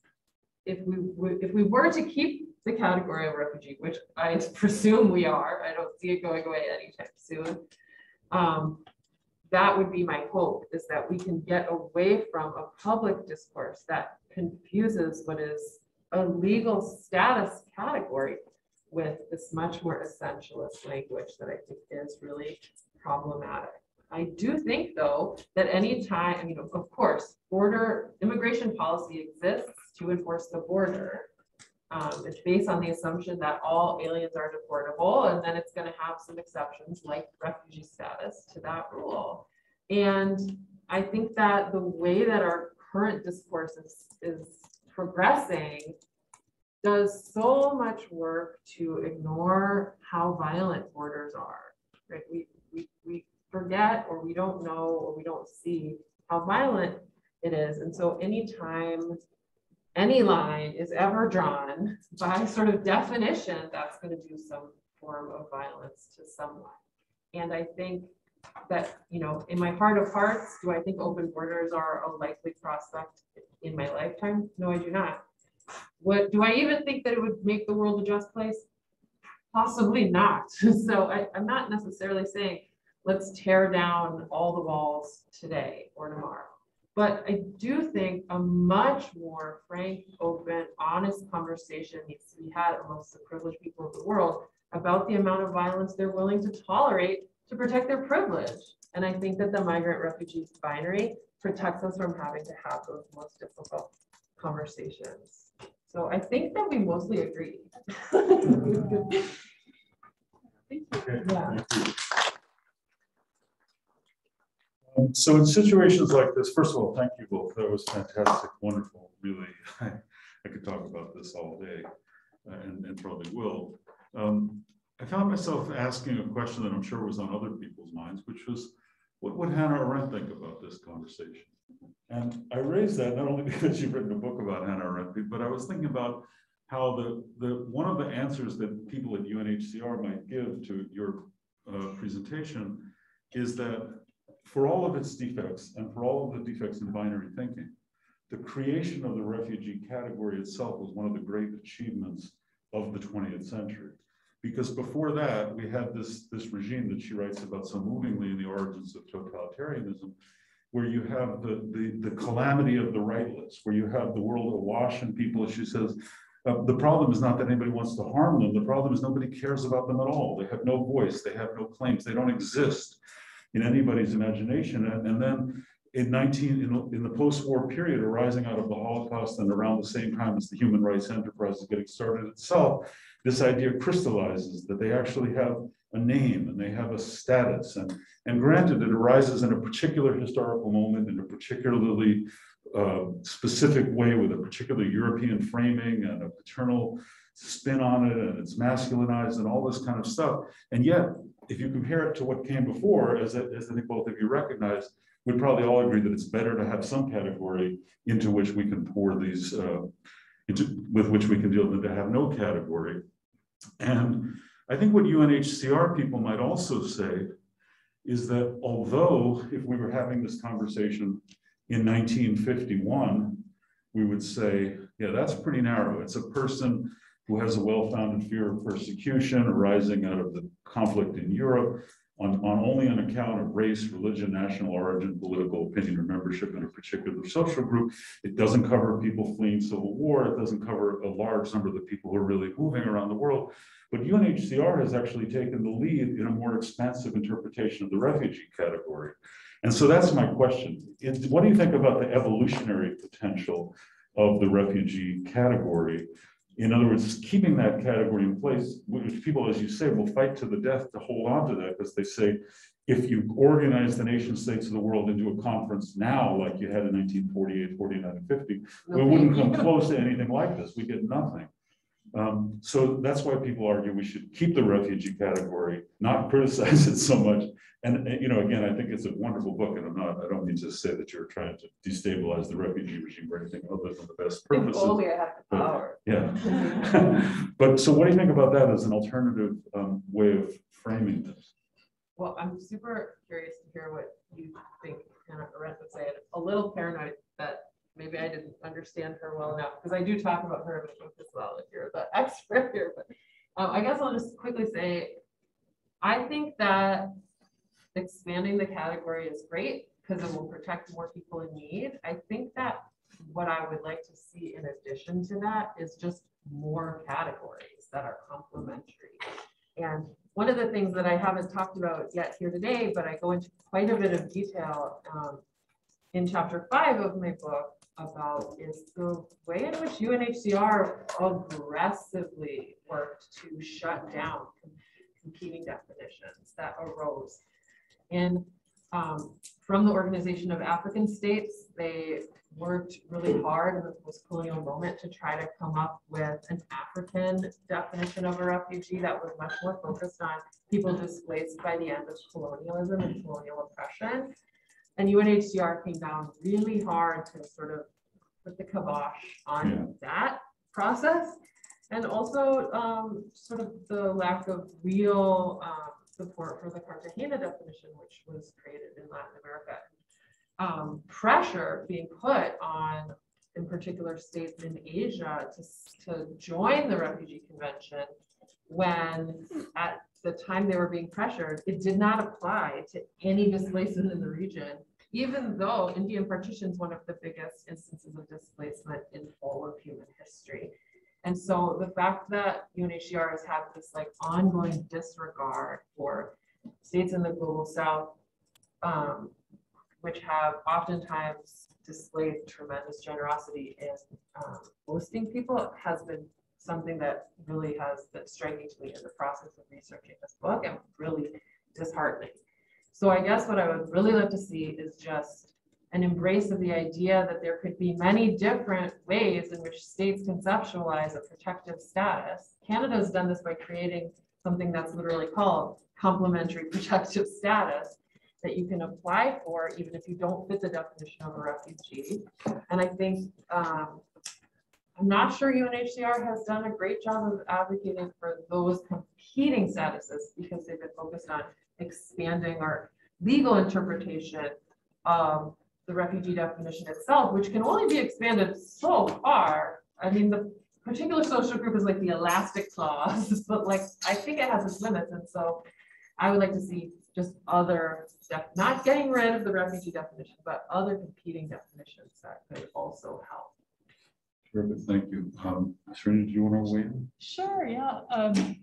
if we if we were to keep the category of refugee, which I presume we are, I don't see it going away anytime soon. Um, that would be my hope, is that we can get away from a public discourse that confuses what is a legal status category with this much more essentialist language that I think is really problematic. I do think, though, that any time, I mean, of course, border immigration policy exists to enforce the border. Um, it's based on the assumption that all aliens are deportable, and then it's going to have some exceptions like refugee status to that rule. And I think that the way that our current discourse is, is progressing does so much work to ignore how violent borders are, right? We, we, we forget, or we don't know, or we don't see how violent it is. And so anytime any line is ever drawn, by sort of definition, that's going to do some form of violence to someone. And I think that, you know, in my heart of hearts, do I think open borders are a likely prospect in my lifetime? No, I do not. What do I even think that it would make the world a just place? Possibly not. So I, I'm not necessarily saying let's tear down all the walls today or tomorrow. But I do think a much more frank, open, honest conversation needs to be had amongst the privileged people of the world about the amount of violence they're willing to tolerate to protect their privilege. And I think that the migrant refugee binary protects us from having to have those most difficult conversations. So I think that we mostly agree. Thank you. Yeah. Um, so in situations like this, first of all, thank you both. That was fantastic, wonderful, really. I, I could talk about this all day, uh, and, and probably will. Um, I found myself asking a question that I'm sure was on other people's minds, which was, what would Hannah Arendt think about this conversation? And I raised that not only because you've written a book about Hannah Arendt, but I was thinking about how the, the one of the answers that people at U N H C R might give to your uh, presentation is that for all of its defects and for all of the defects in binary thinking, the creation of the refugee category itself was one of the great achievements of the twentieth century. Because before that, we had this, this regime that she writes about so movingly in The Origins of Totalitarianism, where you have the, the, the calamity of the rightless, where you have the world awash in people, as she says, uh, the problem is not that anybody wants to harm them, the problem is nobody cares about them at all. They have no voice, they have no claims, they don't exist in anybody's imagination. And, and then in nineteen, in, in the post-war period arising out of the Holocaust and around the same time as the human rights enterprise is getting started itself, this idea crystallizes that they actually have a name and they have a status. And, and granted, it arises in a particular historical moment, in a particularly uh, specific way with a particular European framing and a paternal spin on it, and it's masculinized and all this kind of stuff. And yet, if you compare it to what came before, as, as I think both of you recognize, we'd probably all agree that it's better to have some category into which we can pour these, uh, into, with which we can deal than to have no category. And I think what U N H C R people might also say is that although if we were having this conversation in nineteen fifty-one, we would say, yeah, that's pretty narrow. It's a person who has a well-founded fear of persecution arising out of the conflict in Europe on, on only on account of race, religion, national origin, political opinion, or membership in a particular social group. It doesn't cover people fleeing civil war. It doesn't cover a large number of the people who are really moving around the world. But U N H C R has actually taken the lead in a more expansive interpretation of the refugee category. And so that's my question. Is, what do you think about the evolutionary potential of the refugee category? In other words, keeping that category in place, which people, as you say, will fight to the death to hold on to that, because they say, if you organize the nation states of the world into a conference now, like you had in nineteen forty-eight, forty-nine, and fifty, we wouldn't come close to anything like this. We get nothing. Um, so that's why people argue we should keep the refugee category, not criticize it so much. And, you know, again, I think it's a wonderful book, and I'm not, I don't mean to say that you're trying to destabilize the refugee regime or anything other than the best purposes. If only I had the power. But, yeah. But so what do you think about that as an alternative um, way of framing this? Well, I'm super curious to hear what you think Hannah Arendt would say. A little paranoid that maybe I didn't understand her well enough, because I do talk about her in the book as well, if you're the expert here. But um, I guess I'll just quickly say, I think that expanding the category is great because it will protect more people in need. I think that what I would like to see in addition to that is just more categories that are complementary. And one of the things that I haven't talked about yet here today, but I go into quite a bit of detail um, in chapter five of my book about, is the way in which U N H C R aggressively worked to shut down competing definitions that arose. And um, from the Organization of African States, they worked really hard in the post-colonial moment to try to come up with an African definition of a refugee that was much more focused on people displaced by the end of colonialism and colonial oppression. And U N H C R came down really hard to sort of put the kibosh on yeah. that process. And also um, sort of the lack of real um, support for the Cartagena definition, which was created in Latin America. Um, pressure being put on, in particular, states in Asia to, to join the Refugee Convention, when at the time they were being pressured, it did not apply to any displacement in the region, even though Indian partition is one of the biggest instances of displacement in all of human history. And so the fact that U N H C R has had this like ongoing disregard for states in the global south, um, which have oftentimes displayed tremendous generosity in um, hosting people, has been something that really has been striking to me in the process of researching this book, and really disheartening. So I guess what I would really like to see is just an embrace of the idea that there could be many different ways in which states conceptualize a protective status. Canada's done this by creating something that's literally called complementary protective status. that you can apply for, even if you don't fit the definition of a refugee. And I think, um, I'm not sure U N H C R has done a great job of advocating for those competing statuses because they've been focused on expanding our legal interpretation of the refugee definition itself, which can only be expanded so far. I mean, the particular social group is like the elastic clause, but like, I think it has its limits. And so I would like to see just other, not getting rid of the refugee definition, but other competing definitions that could also help. Terrific, thank you. Um, Serena, do you want to weigh in? Sure, yeah. Um,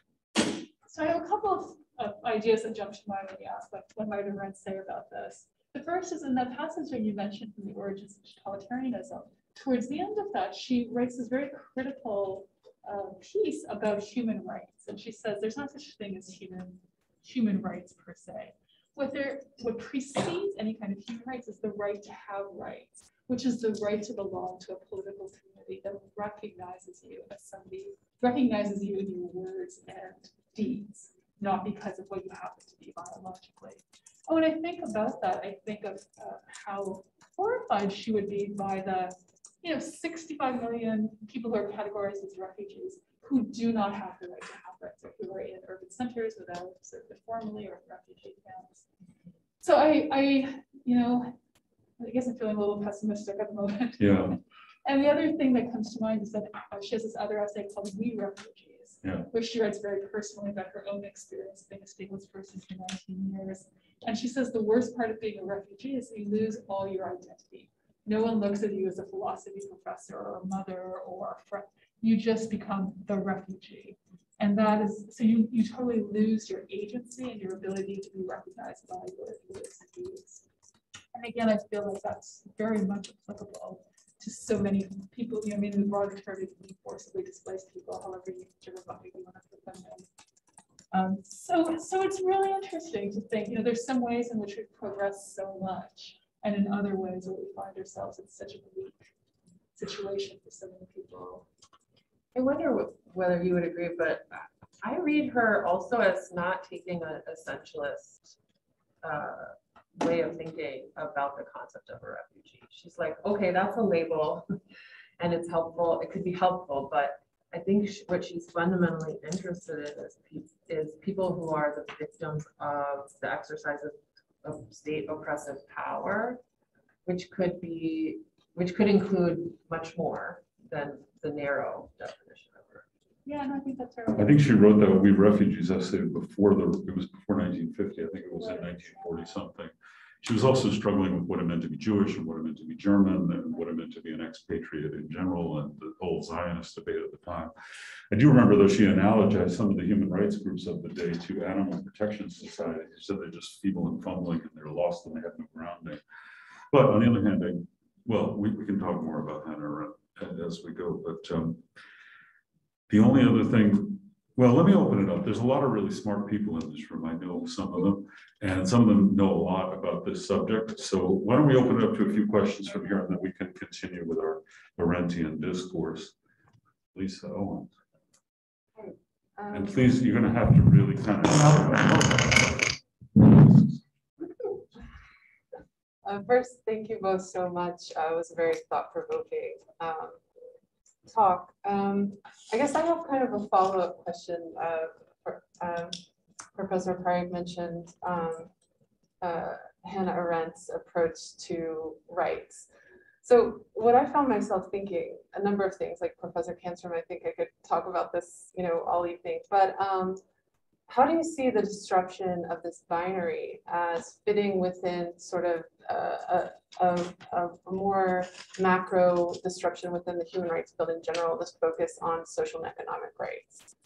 so I have a couple of, of ideas that jump to mind when you ask what, what might Arendt say about this. The first is in that passage that you mentioned from the origins of totalitarianism. Towards the end of that, she writes this very critical uh, piece about human rights. And she says there's not such a thing as human, human rights per se. What, there, what precedes any kind of human rights is the right to have rights, which is the right to belong to a political community that recognizes you as somebody, recognizes you in your words and deeds, not because of what you happen to be biologically. And when I think about that, I think of uh, how horrified she would be by the, you know, sixty-five million people who are categorized as refugees who do not have the right to have rights, or who are in urban centers without served formally or in refugee camps. So I, I, you know, I guess I'm feeling a little pessimistic at the moment. Yeah. And the other thing that comes to mind is that uh, she has this other essay called We Refugees, yeah. where she writes very personally about her own experience being a stateless person for nineteen years. And she says the worst part of being a refugee is you lose all your identity. No one looks at you as a philosophy professor or a mother or a friend. You just become the refugee. And that is, so you, you totally lose your agency and your ability to be recognized by your words and deeds. And again, I feel like that's very much applicable to so many people. You know, I mean, the broader term is forcibly displaced people, however you sort of bucket you want to put them in. Um, so, so it's really interesting to think, you know, there's some ways in which we've progressed so much, and in other ways where we find ourselves in such a bleak situation for so many people. I wonder whether you would agree, but I read her also as not taking an essentialist uh, way of thinking about the concept of a refugee. She's like, okay, that's a label and it's helpful. It could be helpful, but I think she, what she's fundamentally interested in is, pe is people who are the victims of the exercise of, of state oppressive power, which could be, which could include much more than the narrow definition of her. Yeah, no, I think that's right. I think she wrote that We Refugees essay before the, it was before nineteen fifty. I think it was in nineteen forty something. She was also struggling with what it meant to be Jewish and what it meant to be German and what it meant to be an expatriate in general and the whole Zionist debate at the time. I do remember, though, she analogized some of the human rights groups of the day to animal protection society. She said they're just feeble and fumbling and they're lost and they have no grounding. But on the other hand, I, well, we, we can talk more about Hannah as we go. But um, the only other thing, well, let me open it up. There's a lot of really smart people in this room. I know some of them, and some of them know a lot about this subject. So why don't we open it up to a few questions from here, and then we can continue with our Arendtian discourse. Lisa Owens. Um, And please, you're going to have to really kind of. Uh, first, thank you both so much. Uh, it was a very thought-provoking um, talk. Um, I guess I have kind of a follow-up question. Uh, for, um, Professor Parekh mentioned um, uh, Hannah Arendt's approach to rights. So what I found myself thinking, a number of things, like Professor Kanstroom, I think I could talk about this, you know, all evening, but um, how do you see the disruption of this binary as fitting within sort of uh, a, a, a more macro disruption within the human rights field in general, this focus on social and economic rights?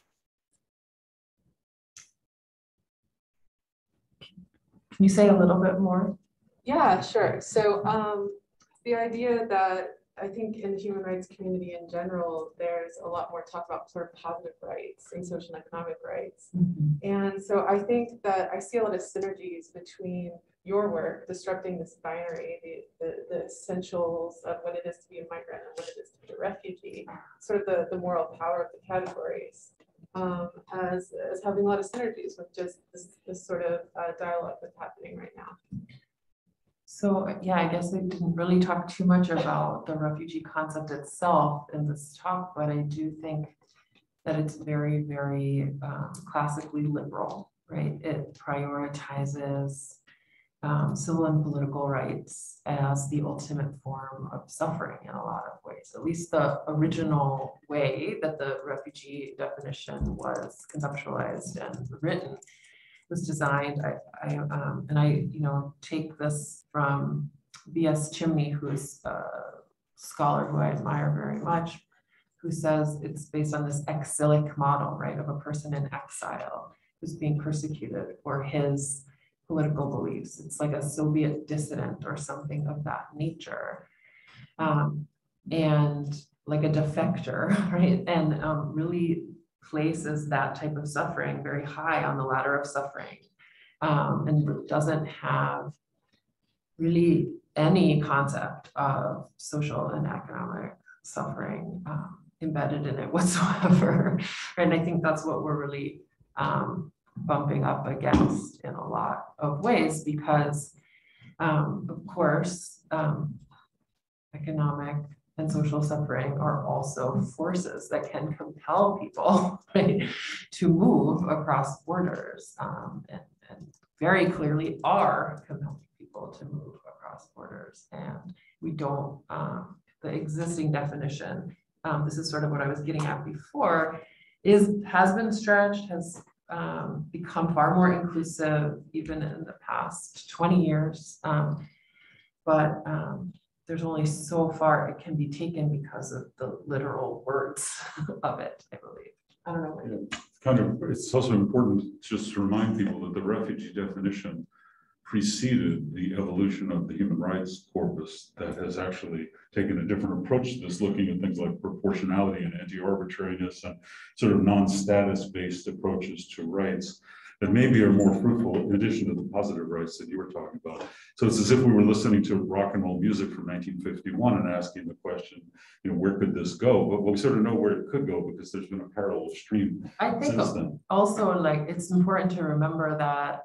Can you say a little bit more? Yeah, sure. So um, the idea that I think in the human rights community in general, there's a lot more talk about sort of positive rights and social and economic rights. Mm-hmm. And so I think that I see a lot of synergies between your work, disrupting this binary, the, the, the essentials of what it is to be a migrant and what it is to be a refugee, sort of the, the moral power of the categories. um, as, as having a lot of synergies with just this, this sort of uh, dialogue that's happening right now. So, yeah, I guess we didn't really talk too much about the refugee concept itself in this talk, but I do think that it's very, very um, classically liberal, right? It prioritizes um, civil and political rights as the ultimate form of suffering in a lot of ways. At least the original way that the refugee definition was conceptualized and written was designed. I, I um, and I, you know, take this from B S Chimney, who's a scholar who I admire very much, who says it's based on this exilic model, right, of a person in exile who's being persecuted for his political beliefs. It's like a Soviet dissident or something of that nature, um, and like a defector, right, and um, really places that type of suffering very high on the ladder of suffering, um, and doesn't have really any concept of social and economic suffering um, embedded in it whatsoever. And I think that's what we're really um, bumping up against in a lot of ways, because um, of course, um, economic and social suffering are also forces that can compel people, right, to move across borders, um, and, and very clearly are compelling people to move across borders. And we don't, um, the existing definition, um, this is sort of what I was getting at before, is has been stretched, has um, become far more inclusive even in the past twenty years. Um, but um, there's only so far it can be taken because of the literal words of it, I believe. I don't know. What Yeah, it's kind of, it's also important just to remind people that the refugee definition preceded the evolution of the human rights corpus that has actually taken a different approach to this, looking at things like proportionality and anti-arbitrariness and sort of non-status based approaches to rights that maybe are more fruitful in addition to the positive rights that you were talking about. So it's as if we were listening to rock and roll music from nineteen fifty-one and asking the question, you know, where could this go? But we sort of know where it could go because there's been a parallel stream I think since then. also, like, it's important to remember that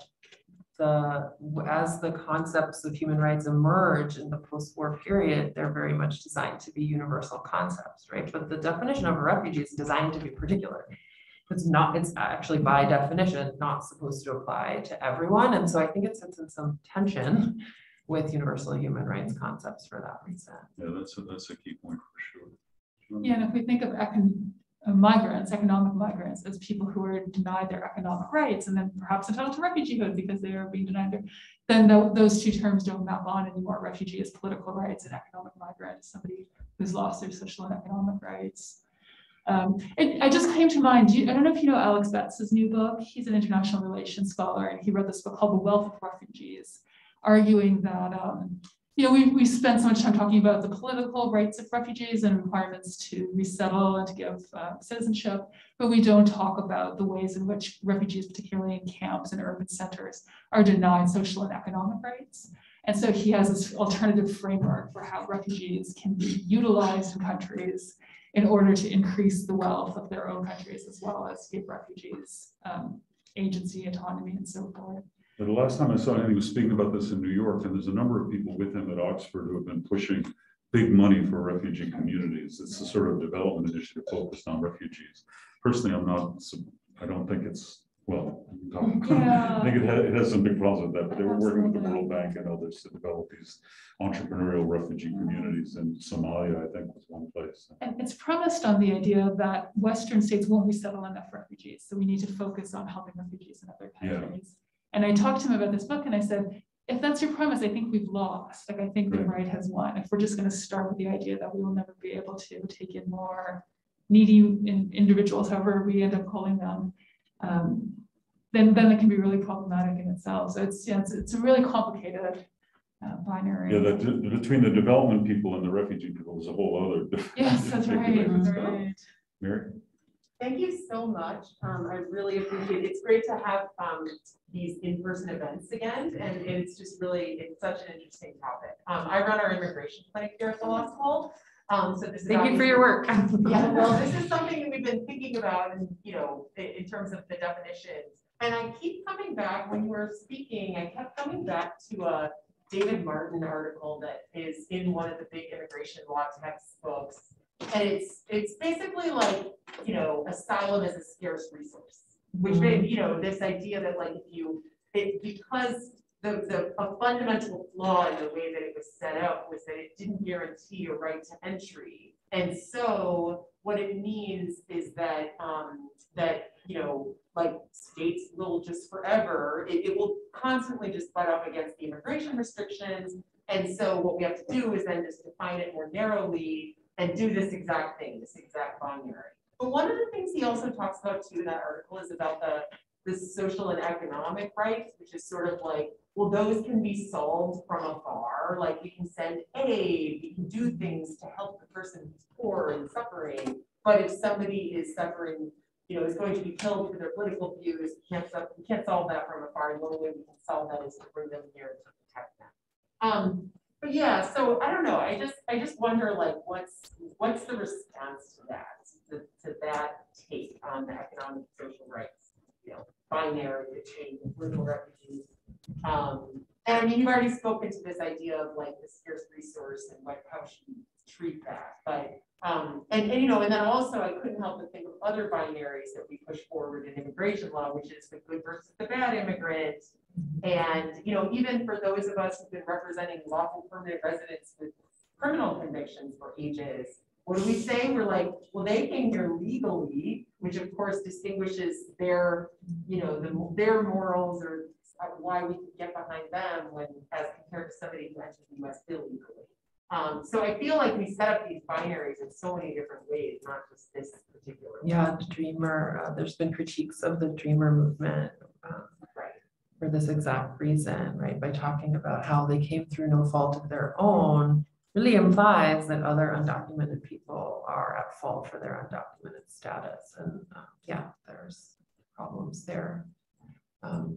the as the concepts of human rights emerge in the post-war period, they're very much designed to be universal concepts, right? But the definition of a refugee is designed to be particular. It's not, it's actually by definition not supposed to apply to everyone. And so I think it sits in some tension with universal human rights concepts for that reason. Yeah, that's a, that's a key point for sure. Yeah, and if we think of econ uh, migrants, economic migrants, as people who are denied their economic rights and then perhaps entitled to refugeehood because they are being denied their, then th those two terms don't map on anymore. Refugee is political rights and economic migrant is somebody who's lost their social and economic rights. Um, and I just came to mind, do you, I don't know if you know Alex Betts's new book. He's an international relations scholar, and he wrote this book called The Wealth of Refugees, arguing that, um, you know, we, we spend so much time talking about the political rights of refugees and requirements to resettle and to give uh, citizenship, but we don't talk about the ways in which refugees, particularly in camps and urban centers, are denied social and economic rights. And so he has this alternative framework for how refugees can be utilized in countries in order to increase the wealth of their own countries, as well as give refugees um, agency, autonomy, and so forth. But the last time I saw him, he was speaking about this in New York, and there's a number of people with him at Oxford who have been pushing big money for refugee communities. It's a sort of development initiative focused on refugees. Personally, I'm not, I don't think it's, well, Yeah. I think it has, it has some big problems with that, but they were working with the World Bank and others to develop these entrepreneurial refugee communities, and Somalia, I think, was one place. And it's premised on the idea that Western states won't resettle enough refugees, so we need to focus on helping refugees in other countries. Yeah. And I talked to him about this book, and I said, if that's your premise, I think we've lost. Like, I think the right has won. If we're just going to start with the idea that we will never be able to take in more needy in individuals, however we end up calling them, um, then then it can be really problematic in itself. So it's yeah, it's, it's a really complicated uh, binary. Yeah, that between the development people and the refugee people is a whole other. Yes, that's right. right. Mary? Thank you so much. Um, I really appreciate it. It's great to have um, these in-person events again, and it's just really, it's such an interesting topic. Um, I run our immigration clinic here at the law school, Um, so this is Thank you for your work. yeah, well, this is something that we've been thinking about and, you know, in, in terms of the definitions. And I keep coming back, when you were speaking, I kept coming back to a David Martin article that is in one of the big immigration law textbooks. And it's, it's basically like, you know, asylum is a scarce resource, which made, you know, this idea that like if you, it, because the, the a fundamental flaw in the way that it was set up was that it didn't guarantee a right to entry. And so what it means is that, um, that, you know, like states will just forever, it, it will constantly just butt up against the immigration restrictions. And so what we have to do is then just define it more narrowly and do this exact thing, this exact binary. But one of the things he also talks about too in that article is about the, the social and economic rights, which is sort of like, well, those can be solved from afar. Like you can send aid, you can do things to help the person who's poor and suffering. But if somebody is suffering, you know, is going to be killed for their political views, we can't, we can't solve that from afar. And the only way we can solve that is to bring them here to protect them. Um, but yeah, so I don't know. I just, I just wonder, like, what's, what's the response to that, to, to that take on the economic social rights, you know, binary between political refugees. Um, and I mean, you've already spoken to this idea of like the scarce resource and what, how should we treat that, but. Um, and, and, you know, and then also I couldn't help but think of other binaries that we push forward in immigration law, which is the good versus the bad immigrant. And, you know, even for those of us who've been representing lawful permanent residents with criminal convictions for ages, what do we say? We're like, well, they came here legally, which of course distinguishes their, you know, the, their morals or why we can get behind them when as compared to somebody who entered the U S illegally. Um, so I feel like we set up these binaries in so many different ways, not just this particular one. Yeah, the Dreamer, uh, there's been critiques of the Dreamer movement um, right. for this exact reason, right? By talking about how they came through no fault of their own, really implies that other undocumented people are at fault for their undocumented status. And uh, yeah, there's problems there. Um,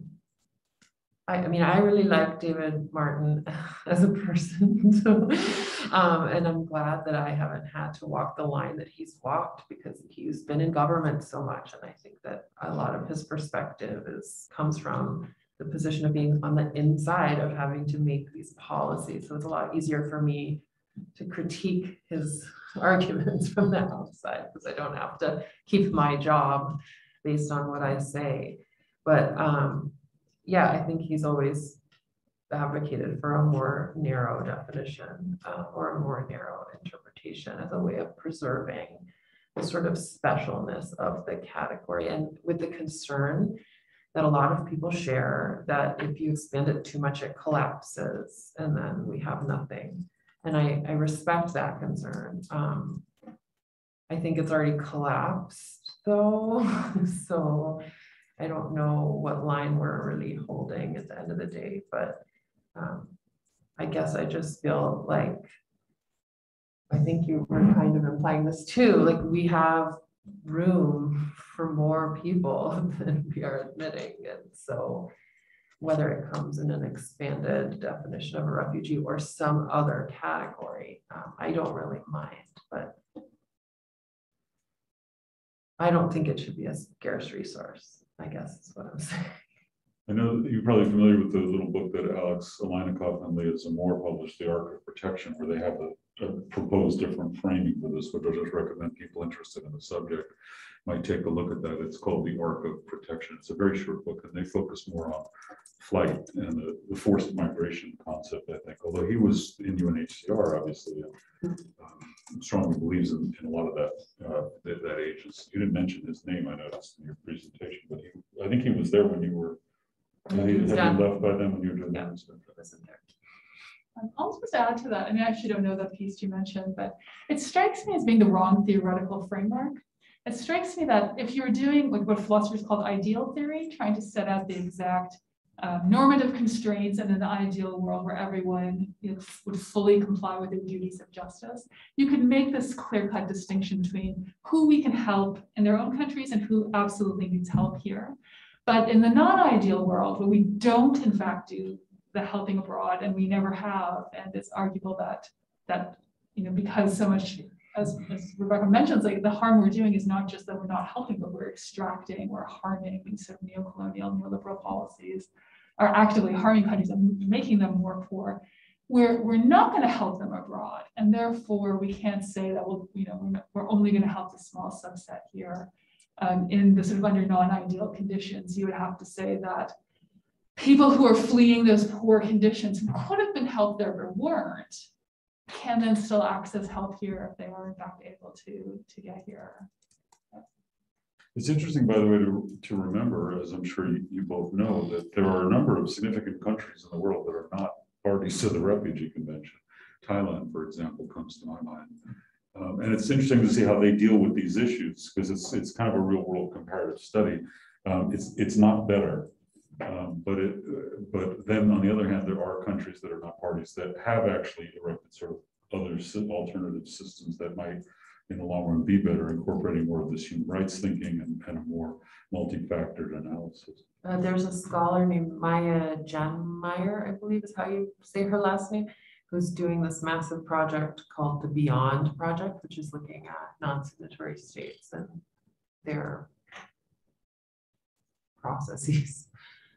I, I mean, I really like David Martin as a person, so, um, and I'm glad that I haven't had to walk the line that he's walked because he's been in government so much, and I think that a lot of his perspective is comes from the position of being on the inside of having to make these policies. So it's a lot easier for me to critique his arguments from the outside because I don't have to keep my job based on what I say, but. Um, Yeah, I think he's always advocated for a more narrow definition uh, or a more narrow interpretation as a way of preserving the sort of specialness of the category, and with the concern that a lot of people share that if you expand it too much, it collapses and then we have nothing. And I, I respect that concern. Um, I think it's already collapsed though, so I don't know what line we're really holding at the end of the day, but um, I guess I just feel like, I think you were kind of implying this too, like we have room for more people than we are admitting. And so whether it comes in an expanded definition of a refugee or some other category, um, I don't really mind, but I don't think it should be a scarce resource. I guess is what I'm saying. I know that you're probably familiar with the little book that Alex Alinikoff and Leah Zamore published, The Arc of Protection, where they have a, a proposed different framing for this, which I just recommend people interested in the subject might take a look at that. It's called The Arc of Protection. It's a very short book, and they focus more on flight and the, the forced migration concept, I think, although he was in U N H C R, obviously, um, strongly believes in, in a lot of that, uh, that, that agency. You didn't mention his name, I noticed in your presentation, but he, I think he was there when you were, had you left by then when you were doing yeah, that? Um, I'll just add to that. I mean, I actually don't know that piece you mentioned, but it strikes me as being the wrong theoretical framework. It strikes me that if you're doing like what philosophers call ideal theory, trying to set out the exact uh, normative constraints in an ideal world where everyone, you know, would fully comply with the duties of justice, you could make this clear-cut distinction between who we can help in their own countries and who absolutely needs help here. But in the non-ideal world, where we don't in fact do the helping abroad, and we never have, and it's arguable that that you know, because so much, as, as Rebecca mentions, like the harm we're doing is not just that we're not helping, but we're extracting, we're harming. These sort of neo-colonial, neoliberal policies are actively harming countries and making them more poor. We're, we're not going to help them abroad. And therefore, we can't say that we'll, you know, we're, not, we're only going to help the small subset here um, in the sort of under non-ideal conditions. You would have to say that people who are fleeing those poor conditions who could have been helped there but weren't, can then still access help here if they are in fact able to, to get here. It's interesting, by the way, to, to remember, as I'm sure you, you both know, that there are a number of significant countries in the world that are not parties to the Refugee Convention. Thailand, for example, comes to my mind. Um, and it's interesting to see how they deal with these issues, because it's, it's kind of a real world comparative study. Um, it's, it's not better. Um, but it, uh, but then on the other hand, there are countries that are not parties that have actually erected sort of other alternative systems that might, in the long run, be better, incorporating more of this human rights thinking and, and a more multi-factored analysis. Uh, there's a scholar named Maya Janmeyer, I believe is how you say her last name, who's doing this massive project called the Beyond Project, which is looking at non-signatory states and their processes.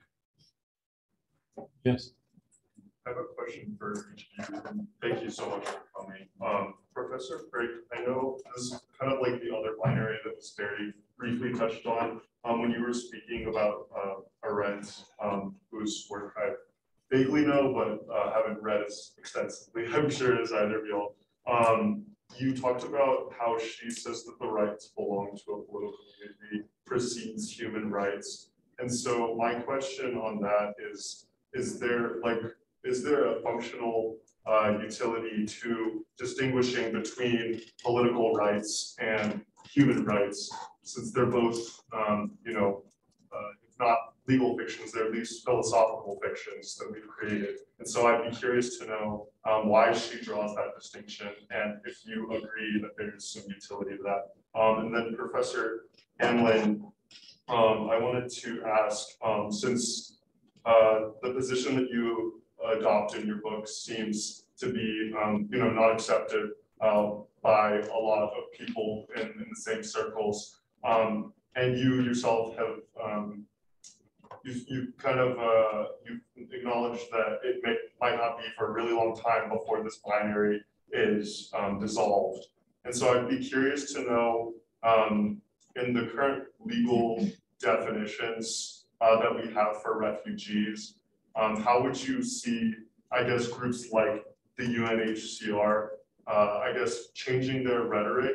Yes. I have a question for each of you, and thank you so much for coming. Um, Professor Parekh, I know this is kind of like the other binary that was very briefly touched on um, when you were speaking about uh, Arendt, um, whose work I vaguely know, but uh, haven't read as extensively, I'm sure, as either of y'all. Um, you talked about how she says that the rights belong to a political community precedes human rights. And so my question on that is, is there like, is there a functional uh, utility to distinguishing between political rights and human rights, since they're both, um, you know, uh, if not legal fictions, they're at least philosophical fictions that we've created. And so I'd be curious to know um, why she draws that distinction, and if you agree that there's some utility to that. Um, and then Professor Hamlin, um, I wanted to ask, um, since uh, the position that you adopt in your book seems to be, um, you know, not accepted uh, by a lot of people in, in the same circles, um, and you yourself have um, you you kind of uh, you acknowledged that it may, might not be for a really long time before this binary is um, dissolved, and so I'd be curious to know, um, in the current legal definitions uh, that we have for refugees, um, how would you see, I guess, groups like the U N H C R, uh, I guess, changing their rhetoric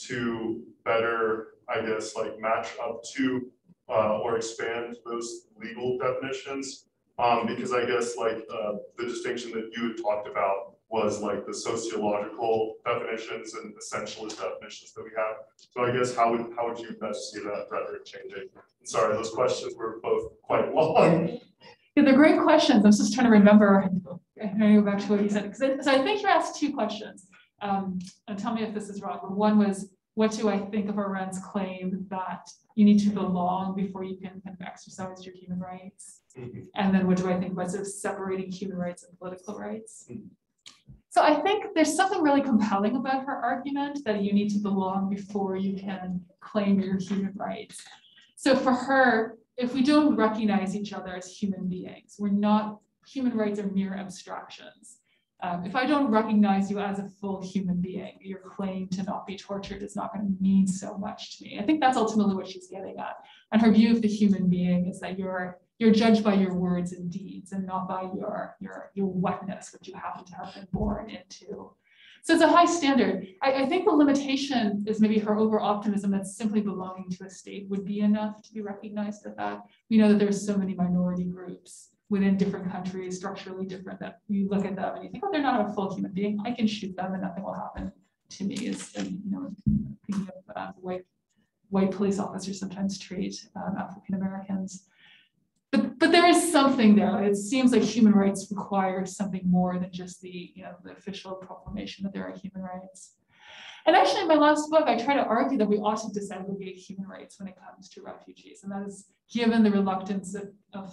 to better, I guess, like match up to uh, or expand those legal definitions? Um, because I guess like uh, the distinction that you had talked about was like the sociological definitions and essentialist definitions that we have. So I guess how would how would you best see that rhetoric changing? And sorry, those questions were both quite long. Yeah, they're great questions. I was just trying to remember and go back to what you said. So I think you asked two questions. Um, and tell me if this is wrong. One was, what do I think of Arendt's claim that you need to belong before you can kind of exercise your human rights? Mm-hmm. And then what do I think about sort of separating human rights and political rights? Mm-hmm. So I think there's something really compelling about her argument that you need to belong before you can claim your human rights. So for her, if we don't recognize each other as human beings, we're not, human rights are mere abstractions. Um, if I don't recognize you as a full human being, your claim to not be tortured is not going to mean so much to me. I think that's ultimately what she's getting at. And her view of the human being is that you're you're judged by your words and deeds and not by your, your, your wetness, which you happen to have been born into. So it's a high standard. I, I think the limitation is maybe her over-optimism that simply belonging to a state would be enough to be recognized as that. We know that there's so many minority groups within different countries, structurally different, that you look at them and you think, oh, they're not a full human being. I can shoot them and nothing will happen to me. Is, and, you know, thinking of uh, white, white police officers sometimes treat um, African Americans. But, but there is something there. It seems like human rights requires something more than just the, you know, the official proclamation that there are human rights. And actually, in my last book, I try to argue that we ought to disaggregate human rights when it comes to refugees. And that is given the reluctance of, of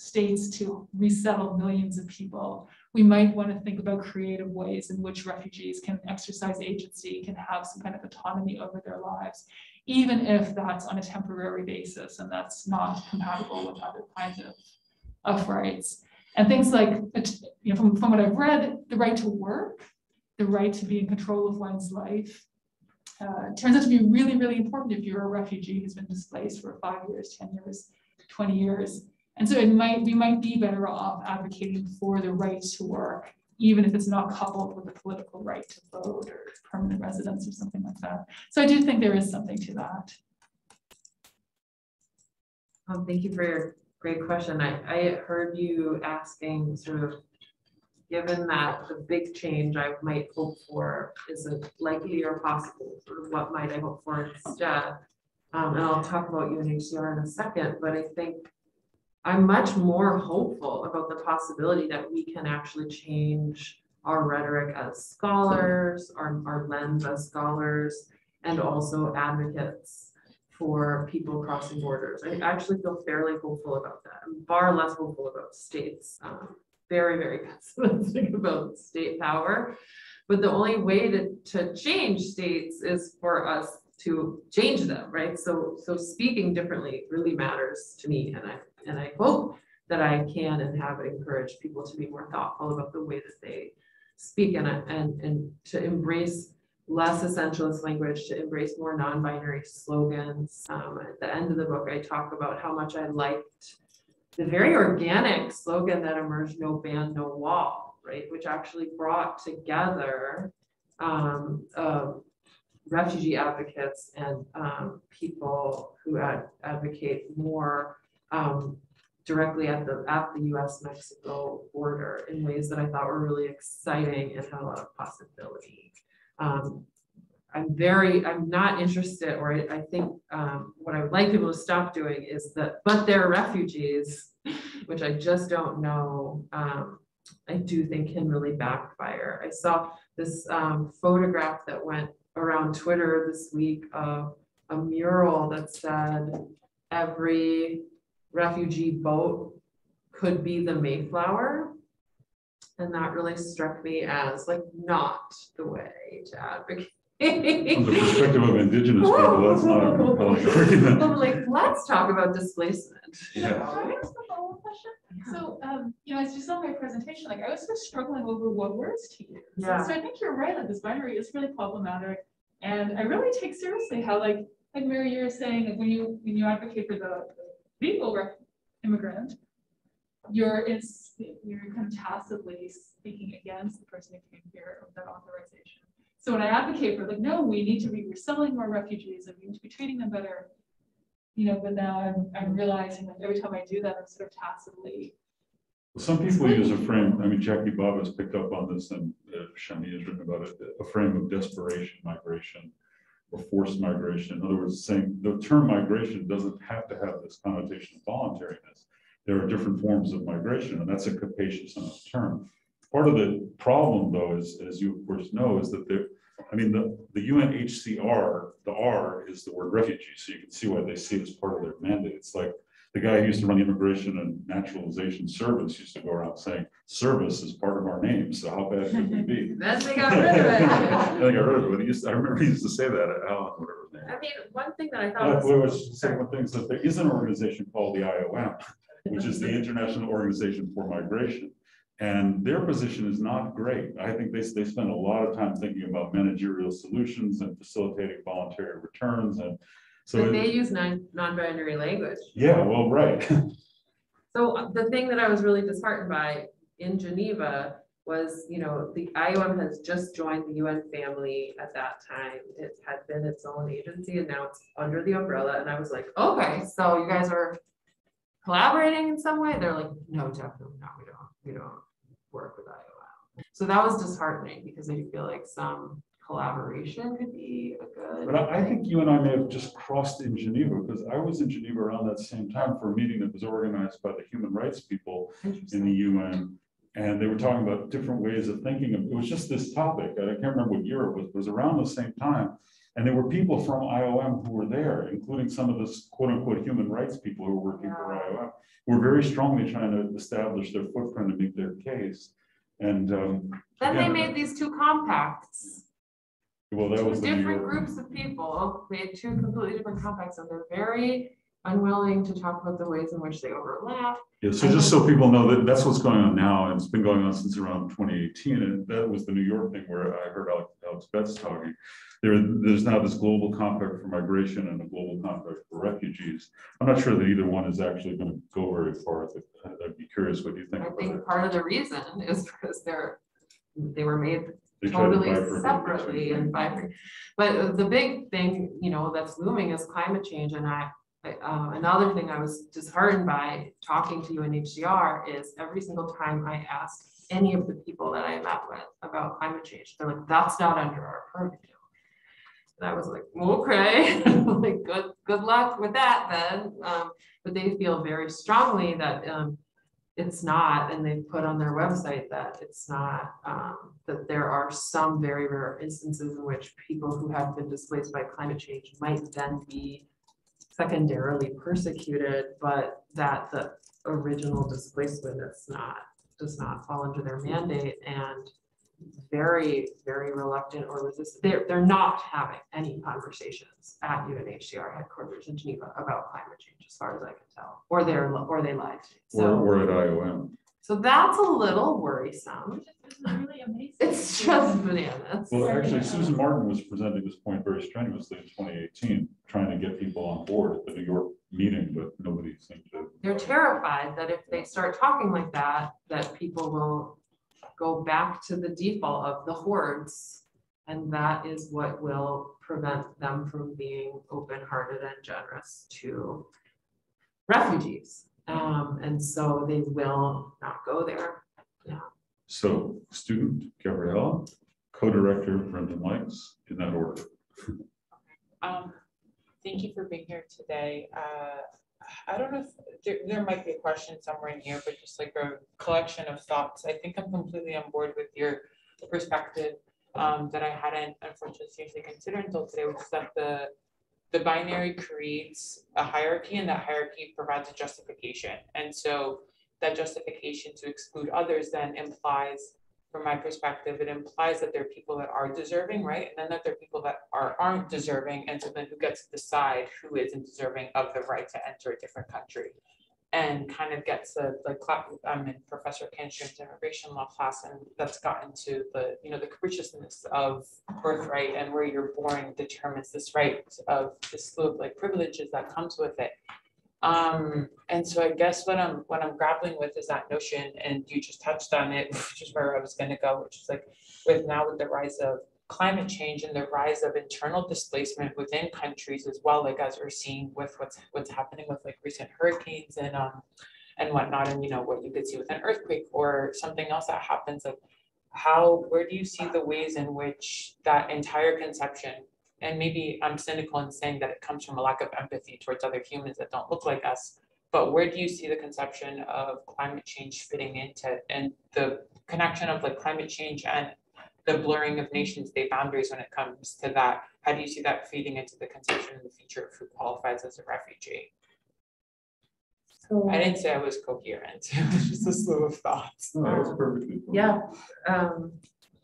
states to resettle millions of people, we might want to think about creative ways in which refugees can exercise agency, can have some kind of autonomy over their lives, even if that's on a temporary basis and that's not compatible with other kinds of, of rights. And things like, you know, from, from what I've read, the right to work, the right to be in control of one's life, uh, turns out to be really, really important if you're a refugee who's been displaced for five years, ten years, twenty years. And so it might, we might be better off advocating for the right to work, even if it's not coupled with the political right to vote or permanent residence or something like that. So I do think there is something to that. Um, thank you for your great question. I, I heard you asking sort of, given that the big change I might hope for isn't likely or possible, sort of what might I hope for instead? Um, and I'll talk about U N H C R in a second, but I think I'm much more hopeful about the possibility that we can actually change our rhetoric as scholars, our, our lens as scholars, and also advocates for people crossing borders. I actually feel fairly hopeful about that. I'm far less hopeful about states. Um, very, very pessimistic about state power. But the only way to, to change states is for us to change them, right? So, so speaking differently really matters to me, and I and I hope that I can and have encouraged people to be more thoughtful about the way that they speak, and and and to embrace less essentialist language, to embrace more non-binary slogans. Um, at the end of the book, I talk about how much I liked the very organic slogan that emerged, "No ban, no wall," right? Which actually brought together um, uh, refugee advocates and um, people who ad advocate more um, directly at the at the U S Mexico border in ways that I thought were really exciting and had a lot of possibility. Um, I'm very, I'm not interested, or I, I think um, what I would like people to stop doing is that, but they're refugees, which I just don't know, um, I do think can really backfire. I saw this um, photograph that went around Twitter this week of a mural that said every refugee boat could be the Mayflower. And that really struck me as like not the way to advocate. From the perspective of Indigenous people, that's not a compelling argument. I'm like, let's talk about displacement. Yeah. Can I ask a follow-up question? So, um, you know, as you saw in my presentation, like I was sort of struggling over what words to use. Yeah. So, so I think you're right, like this binary is really problematic. And I really take seriously how, like, like Mary, you're saying, like when you when you advocate for the, the legal immigrant, you're it's you're kind of tacitly speaking against the person who came here without authorization. So when I advocate for like, no, we need to be resettling more refugees and we need to be treating them better, you know, but now I'm I'm realizing that every time I do that, I'm sort of tacitly. Some people use a frame, I mean, Jackie Bob has picked up on this, and uh, Shani has written about it, a frame of desperation migration or forced migration. In other words, saying the term migration doesn't have to have this connotation of voluntariness. There are different forms of migration, and that's a capacious enough term. Part of the problem, though, is, as you of course know, is that there, I mean, the, the U N H C R, the R is the word refugee, so you can see why they see it as part of their mandate. It's like the guy who used to run the Immigration and Naturalization Service used to go around saying, service is part of our name, so how bad could we be? Then they got rid of it. They got rid of it, but he used to, I remember he used to say that at Alan, whatever his name. I mean, one thing that I thought Uh, was, well, I was saying one thing is that there is an organization called the I O M, which is the International Organization for Migration. And their position is not great. I think they, they spend a lot of time thinking about managerial solutions and facilitating voluntary returns. And so but it, they use non, non-binary language. yeah, well, right. So the thing that I was really disheartened by in Geneva was, you know, the I O M has just joined the U N family at that time. It had been its own agency and now it's under the umbrella. And I was like, okay, so you guys are collaborating in some way? They're like, no, definitely not. We don't, we don't work with I O M. So that was disheartening because I feel like some collaboration could be a good. But I, I think you and I may have just crossed in Geneva, because I was in Geneva around that same time for a meeting that was organized by the human rights people in the U N. And they were talking about different ways of thinking of, it was just this topic. I can't remember what year it was, but it was around the same time. And there were people from I O M who were there, including some of the quote unquote human rights people who were working for I O M, who were very strongly trying to establish their footprint and make their case. And um, Then again, they made these two compacts. well, that Two was the New different York- groups of people made two completely different compacts, and they're very unwilling to talk about the ways in which they overlap. Yeah, so just so people know that that's what's going on now, and it's been going on since around twenty eighteen, and that was the New York thing where I heard Alex, Alex Betts talking. There, there's now this global compact for migration and a global compact for refugees. I'm not sure that either one is actually going to go very far. I'd be curious what you think I about think it. part of the reason is because they're, they were made They tried to totally bifurcate the two separately and things. bifurcate. But the big thing, you know, that's looming is climate change. And I, I, uh, another thing I was disheartened by talking to U N H C R is every single time I asked any of the people that I met with about climate change, they're like, that's not under our purview. And I was like, okay, like good, good luck with that then. Um, but they feel very strongly that um, it's not, and they've put on their website that it's not, um, that there are some very rare instances in which people who have been displaced by climate change might then be secondarily persecuted, but that the original displacement is not, does not fall under their mandate, and very, very reluctant or resistant. They're, they're not having any conversations at U N H C R headquarters in Geneva about climate change, as far as I can tell, or they're, or they lied. So, Or, or at I O M. so that's a little worrisome. It's really amazing. It's just bananas. Well, actually, Susan Martin was presenting this point very strenuously in twenty eighteen, trying to get people on board at the New York meeting, but nobody seemed to. They're terrified that if they start talking like that, that people will go back to the default of the hordes. And that is what will prevent them from being open-hearted and generous to refugees. Um, and so they will not go there. Yeah. So, student Gabriella, co-director Brendan Likes, in that order. Um, thank you for being here today. Uh, I don't know if there, there might be a question somewhere in here, but just like a collection of thoughts. I think I'm completely on board with your perspective um, that I hadn't unfortunately seriously considered until today, which is that the the binary creates a hierarchy, and that hierarchy provides a justification. And so that justification to exclude others then implies, from my perspective, it implies that there are people that are deserving, right? And then that there are people that are, aren't deserving. And so then who gets to decide who isn't deserving of the right to enter a different country? And kind of gets the, like, I'm in Professor Kanstroom's immigration law class, and that's gotten to the, you know, the capriciousness of birthright and where you're born determines this right of this slew of like privileges that comes with it. Um, and so I guess what I'm what I'm grappling with is that notion, and you just touched on it, which is where I was going to go, which is like with now with the rise of climate change and the rise of internal displacement within countries as well, like as we're seeing with what's what's happening with like recent hurricanes and um and whatnot, and you know what you could see with an earthquake or something else that happens. Like how, where do you see the ways in which that entire conception, and maybe I'm cynical in saying that it comes from a lack of empathy towards other humans that don't look like us, but where do you see the conception of climate change fitting into, and the connection of like climate change and the blurring of nation state boundaries when it comes to that? How do you see that feeding into the conception in the future of who qualifies as a refugee? So, I didn't say I was coherent. It was just a slew of thoughts. No, that was perfectly fine. Yeah, um,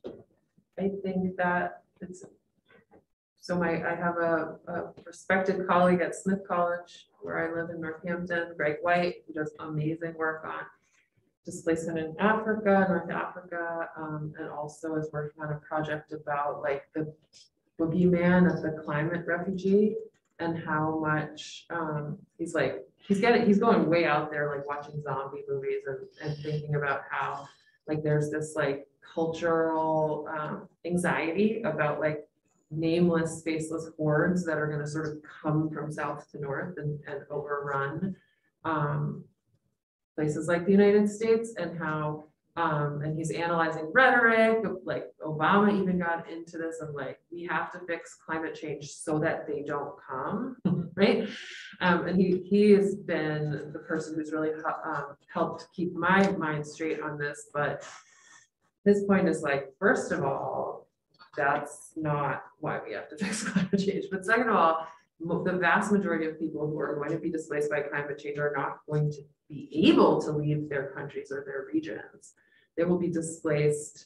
I think that it's, so my, I have a, a respected colleague at Smith College where I live in Northampton, Greg White, who does amazing work on displacement in Africa, North Africa, um, and also is working on a project about like the boogeyman of the climate refugee and how much, um, he's like, he's getting, he's going way out there, like watching zombie movies and, and thinking about how like there's this like cultural um, anxiety about like nameless, faceless hordes that are going to sort of come from south to north and, and overrun um, places like the United States, and how, um, and he's analyzing rhetoric of like Obama even got into this of like, we have to fix climate change so that they don't come, right? Um, and he, he has been the person who's really um, helped keep my mind straight on this, but his point is like, first of all, that's not why we have to fix climate change. But second of all, mo- the vast majority of people who are going to be displaced by climate change are not going to be able to leave their countries or their regions. They will be displaced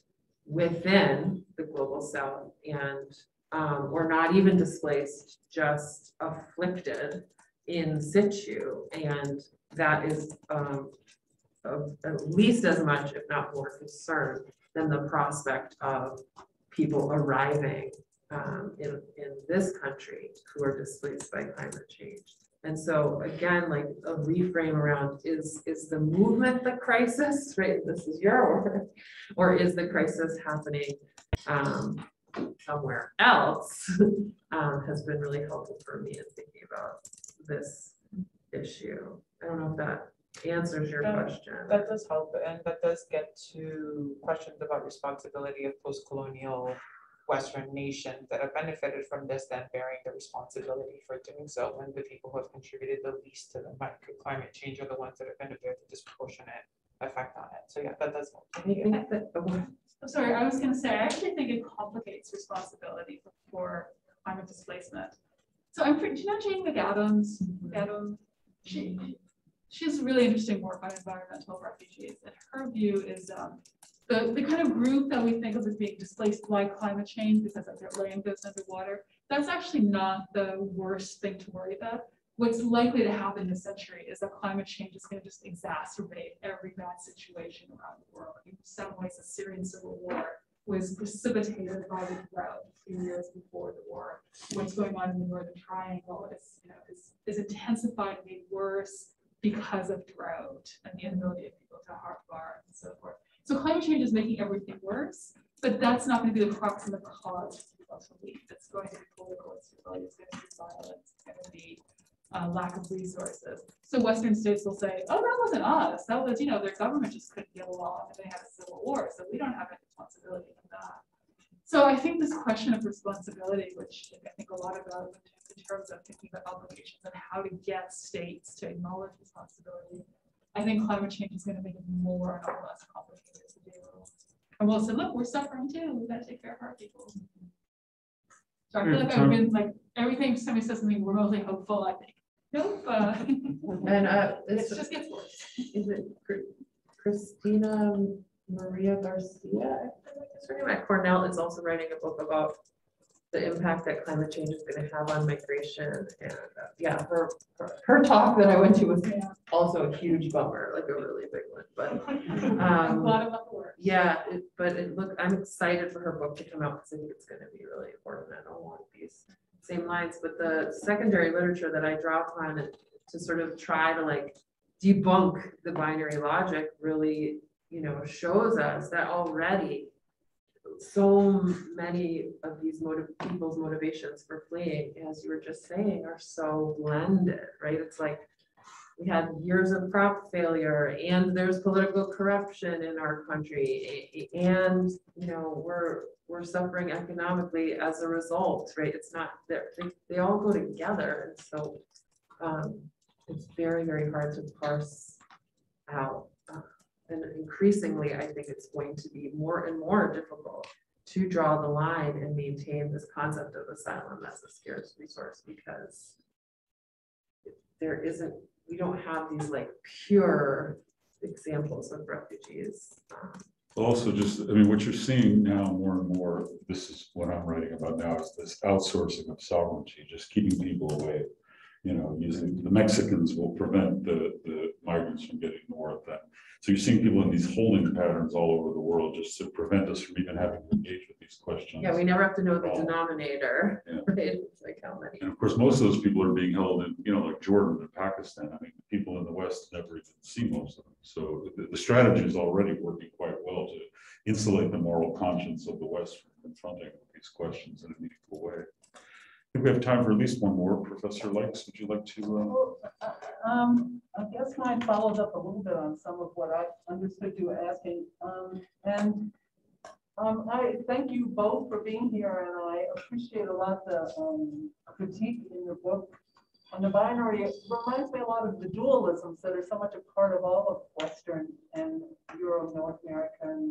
within the global south, and um, or not even displaced, just afflicted in situ, and that is um, of at least as much, if not more, concern than the prospect of people arriving um, in, in this country who are displaced by climate change. And so again, like a reframe around, is, is the movement the crisis, right? This is your word, or is the crisis happening um, somewhere else um, has been really helpful for me in thinking about this issue. I don't know if that answers your Um, question. That does help, and that does get to questions about responsibility of post-colonial Western nations that have benefited from this, then bearing the responsibility for doing so, when the people who have contributed the least to the microclimate change are the ones that are going to bear the disproportionate effect on it. So yeah, that does help. I think that, oh, I'm sorry, I was gonna say, I actually think it complicates responsibility for, for climate displacement. So I'm pretty, do you know Jane McAdams? Adam, she, she has really interesting work on environmental refugees, and her view is um, the, the kind of group that we think of as being displaced by climate change because of their land goes underwater. That's actually not the worst thing to worry about. What's likely to happen this century is that climate change is going to just exacerbate every bad situation around the world. In some ways, the Syrian civil war was precipitated by the drought a few years before the war. What's going on in the Northern Triangle is, you know, is, is intensified and made worse because of drought and the inability of people to harvest farms and so forth. So climate change is making everything worse, but that's not going to be the proximate cause of people to leave. It's going to be political instability, it's going to be violence, it's going to be Uh, lack of resources. So Western states will say, oh, that wasn't us. That was, you know, their government just couldn't get along and they had a civil war. So we don't have any responsibility for that. So I think this question of responsibility, which I think a lot about in terms of thinking about obligations and how to get states to acknowledge responsibility, I think climate change is going to make it more and more less complicated to do. And we'll say, look, we're suffering too. We've got to take care of our people. So I feel like I've been like, every time somebody says something remotely hopeful, I think, nope. Uh, and uh, it it's, just gets worse. is it Christina Maria Garcia? I feel like it's her name. At Cornell is also writing a book about the impact that climate change is going to have on migration. And uh, yeah, her, her her talk that I went to was Yeah. also a huge bummer, like a really big one. But I'm um, glad about the work. yeah, it, but it look, I'm excited for her book to come out because I think it's going to be really important along these same lines. But the secondary literature that I draw upon it to sort of try to like debunk the binary logic really, you know, shows us that already so many of these motive people's motivations for fleeing, as you were just saying, are so blended, right? It's like we had years of crop failure, and there's political corruption in our country, and you know we're we're suffering economically as a result, right? It's not that they, they all go together, and so um, it's very very hard to parse out. Uh, and increasingly, I think it's going to be more and more difficult to draw the line and maintain this concept of asylum as a scarce resource, because there isn't, we don't have these like pure examples of refugees. Um, Also, just, I mean, what you're seeing now more and more, this is what I'm writing about now, is this outsourcing of sovereignty, just keeping people away. You know, using the Mexicans will prevent the, the migrants from getting north. And so you're seeing people in these holding patterns all over the world just to prevent us from even having to engage with these questions. Yeah, we never have to know the Oh. denominator, Yeah. right? It's like how many. And of course, most of those people are being held in, you know, like Jordan and Pakistan. I mean, people in the West never even see most of them. So the, the strategy is already working quite well to insulate the moral conscience of the West from confronting these questions in a meaningful way. I think we have time for at least one more. Professor Likes, would you like to? Um... Well, um, I guess mine follows up a little bit on some of what I understood you were asking. Um, and um, I thank you both for being here, and I appreciate a lot the um, critique in your book on the binary. It reminds me a lot of the dualisms that are so much a part of all of Western and Euro, North American,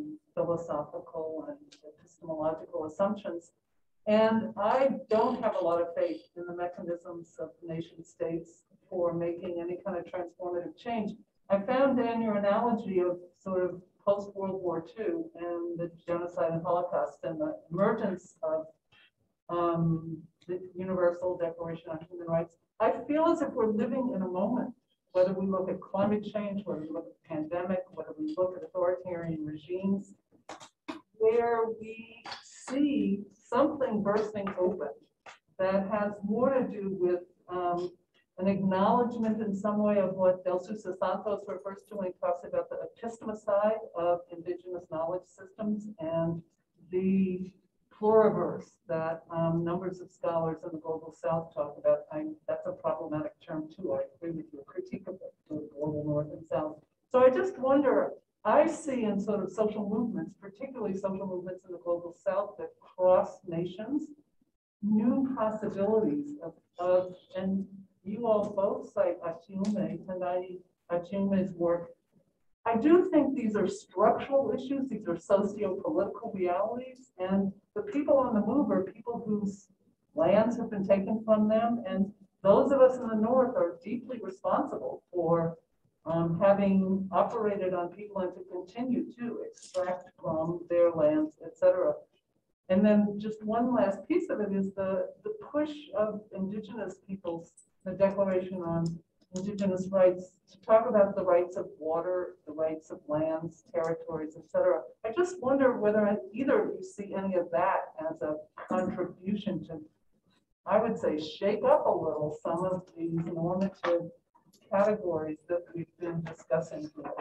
philosophical and epistemological assumptions. And I don't have a lot of faith in the mechanisms of nation states for making any kind of transformative change. I found, Dan, your analogy of sort of post-World War Two and the genocide and Holocaust and the emergence of um, the Universal Declaration on Human Rights. I feel as if we're living in a moment, whether we look at climate change, whether we look at the pandemic, whether we look at authoritarian regimes, where we see something bursting open that has more to do with um, an acknowledgement in some way of what Del Sousa Santos refers to when he talks about the epistemicide of indigenous knowledge systems and the pluriverse that um, numbers of scholars in the Global South talk about. I, that's a problematic term too. I agree with your critique of it, the Global North and South. So I just wonder, I see in sort of social movements, particularly social movements in the Global South that cross nations, new possibilities of, of and you all both cite Achiume, Tendai Achiume's work. I do think these are structural issues, these are socio-political realities, and the people on the move are people whose lands have been taken from them, and those of us in the North are deeply responsible for um, having operated on people and to continue to extract from their lands, et cetera. And then just one last piece of it is the, the push of indigenous peoples, the Declaration on Indigenous Rights, to talk about the rights of water, the rights of lands, territories, et cetera. I just wonder whether either of you see any of that as a contribution to, I would say, shake up a little some of these normative categories that we've been discussing here.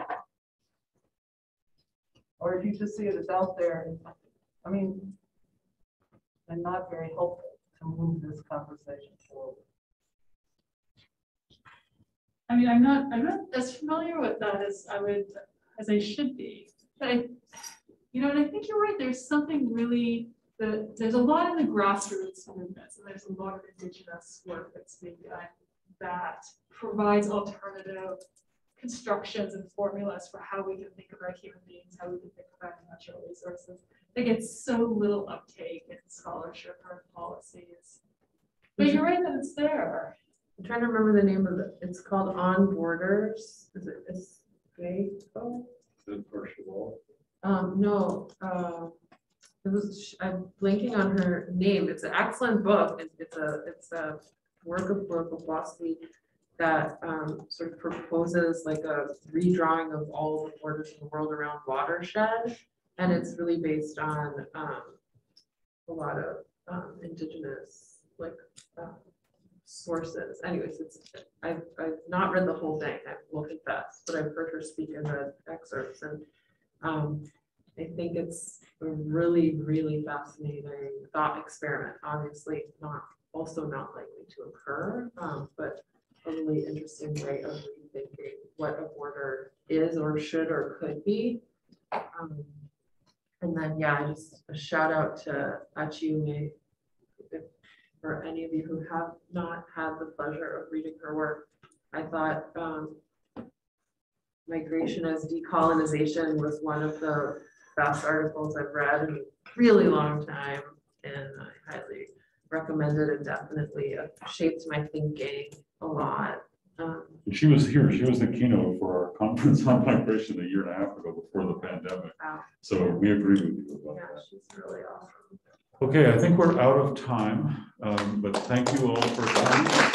Or if you just see it as out there, and, I mean, and not very helpful to move this conversation forward. I mean, I'm not, I'm not as familiar with that as I would, as I should be. But I, you know, and I think you're right. There's something really, the, there's a lot in the grassroots movements, and there's a lot of indigenous work that's being done that provides alternative constructions and formulas for how we can think about human beings, how we can think about natural resources. They get so little uptake in scholarship or policies. But you're right that it's there. I'm trying to remember the name of it. It's called On Borders. Is it is Escapo? Um, no, uh, it was. I'm blanking on her name. It's an excellent book. It's, it's a it's a work of Brooke Bosley that um, sort of proposes like a redrawing of all the borders in the world around watershed, and it's really based on um, a lot of um, indigenous like. Uh, sources. Anyways, it's I've, I've not read the whole thing, I will confess, but I've heard her speak and read excerpts, and um, I think it's a really, really fascinating thought experiment. Obviously, not also not likely to occur, um, but a really interesting way of rethinking what a border is or should or could be. Um, and then, yeah, just a shout out to Achiume. For any of you who have not had the pleasure of reading her work, I thought um, Migration as Decolonization was one of the best articles I've read in a really long time, and I highly recommend it, and definitely shaped my thinking a lot. Um, She was here, she was the keynote for our conference on migration a year and a half ago before the pandemic. wow. So we agree with you about Yeah, that. she's really awesome. Okay, I think we're out of time, um, but thank you all for coming.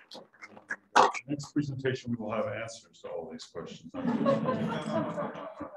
Next presentation, we will have answers to all these questions.